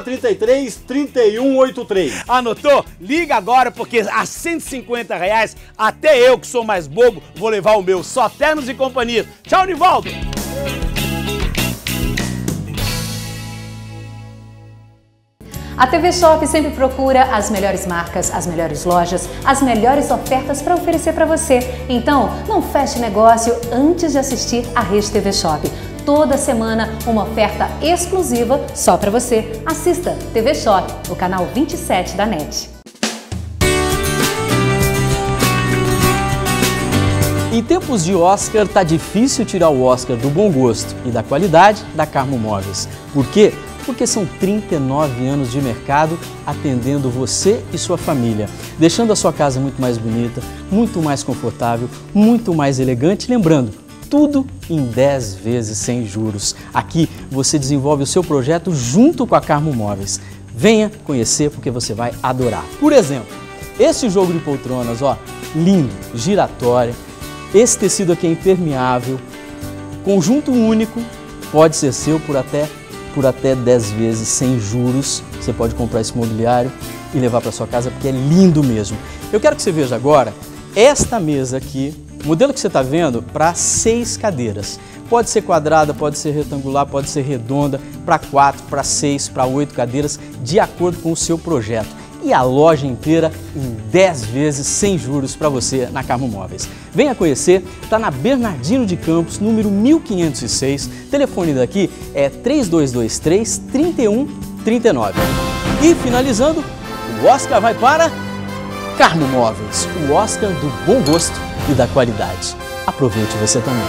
3033-3183. Anotou? Liga agora, porque a R$150, até eu que sou mais bobo, vou levar o meu. Só Ternos e Companhia. Tchau, Nivaldo! A TV Shop sempre procura as melhores marcas, as melhores lojas, as melhores ofertas para oferecer para você. Então, não feche negócio antes de assistir a Rede TV Shop. Toda semana, uma oferta exclusiva só para você. Assista TV Shop, o canal 27 da NET. Em tempos de Oscar, tá difícil tirar o Oscar do bom gosto e da qualidade da Carmo Móveis. Por quê? Porque são 39 anos de mercado atendendo você e sua família, deixando a sua casa muito mais bonita, muito mais confortável, muito mais elegante. Lembrando, tudo em 10 vezes sem juros. Aqui você desenvolve o seu projeto junto com a Carmo Móveis. Venha conhecer porque você vai adorar. Por exemplo, esse jogo de poltronas, ó, lindo, giratória. Esse tecido aqui é impermeável, conjunto único, pode ser seu por até 10 vezes sem juros. Você pode comprar esse mobiliário e levar para sua casa porque é lindo mesmo. Eu quero que você veja agora esta mesa aqui, o modelo que você está vendo, para 6 cadeiras. Pode ser quadrada, pode ser retangular, pode ser redonda, para 4, para 6, para 8 cadeiras, de acordo com o seu projeto. E a loja inteira em 10 vezes sem juros para você na Carmo Móveis. Venha conhecer, está na Bernardino de Campos, número 1506. Telefone daqui é 3223-3139. E finalizando, o Oscar vai para Carmo Móveis, o Oscar do bom gosto e da qualidade. Aproveite você também.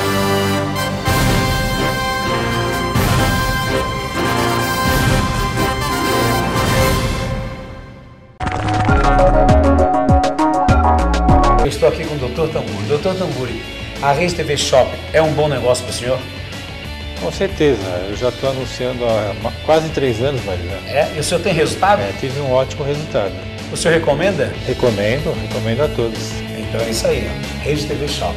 Eu estou aqui com o Dr. Tamburi. Dr. Tamburi, a Rede TV Shop é um bom negócio para o senhor? Com certeza, eu já estou anunciando há quase 3 anos, Maria. É? E o senhor tem resultado? Tive um ótimo resultado. O senhor recomenda? Recomendo a todos. Então é isso aí, ó. Rede TV Shop.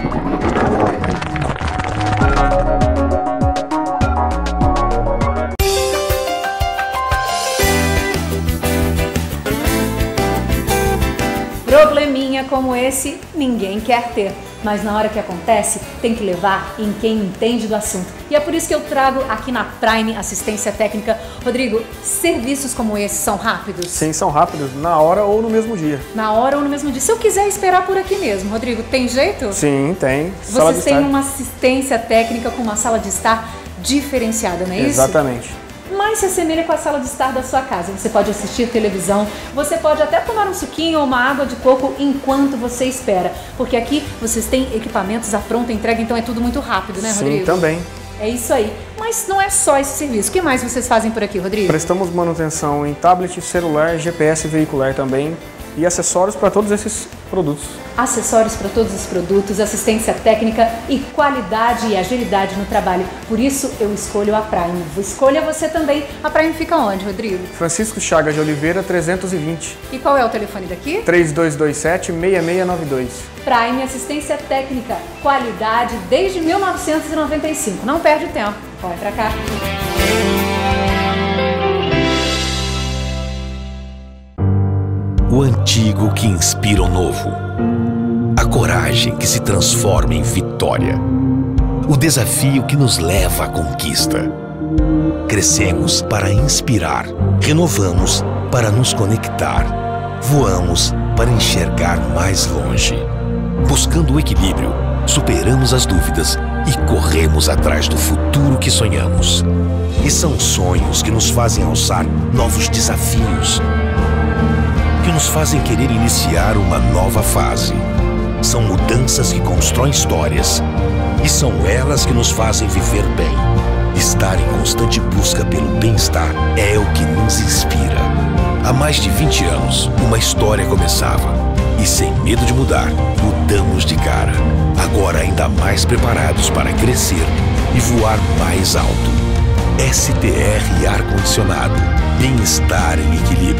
Probleminha como esse, ninguém quer ter. Mas na hora que acontece, tem que levar em quem entende do assunto. E é por isso que eu trago aqui na Prime Assistência Técnica. Rodrigo, serviços como esse são rápidos? Sim, são rápidos, na hora ou no mesmo dia. Na hora ou no mesmo dia. Se eu quiser esperar por aqui mesmo, Rodrigo, tem jeito? Sim, tem. Vocês têm uma assistência técnica com uma sala de estar diferenciada, não é isso? Exatamente. Mas se assemelha com a sala de estar da sua casa. Você pode assistir televisão, você pode até tomar um suquinho ou uma água de coco enquanto você espera. Porque aqui vocês têm equipamentos à pronta entrega, então é tudo muito rápido, né, Rodrigo? Sim, também. É isso aí. Mas não é só esse serviço. O que mais vocês fazem por aqui, Rodrigo? Prestamos manutenção em tablet, celular, GPS veicular também e acessórios para todos esses produtos. Acessórios para todos os produtos, assistência técnica e qualidade e agilidade no trabalho. Por isso eu escolho a Prime. Escolha você também. A Prime fica onde, Rodrigo? Francisco Chagas de Oliveira, 320. E qual é o telefone daqui? 3227-6692. Prime Assistência Técnica. Qualidade desde 1995. Não perde tempo. Corre pra cá. O antigo que inspira o novo. A coragem que se transforma em vitória. O desafio que nos leva à conquista. Crescemos para inspirar. Renovamos para nos conectar. Voamos para enxergar mais longe. Buscando o equilíbrio, superamos as dúvidas e corremos atrás do futuro que sonhamos. E são sonhos que nos fazem alçar novos desafios, que nos fazem querer iniciar uma nova fase. São mudanças que constroem histórias e são elas que nos fazem viver bem. Estar em constante busca pelo bem-estar é o que nos inspira. Há mais de 20 anos, uma história começava e, sem medo de mudar, mudamos de cara. Agora ainda mais preparados para crescer e voar mais alto. STR Ar-Condicionado. Bem-estar em equilíbrio.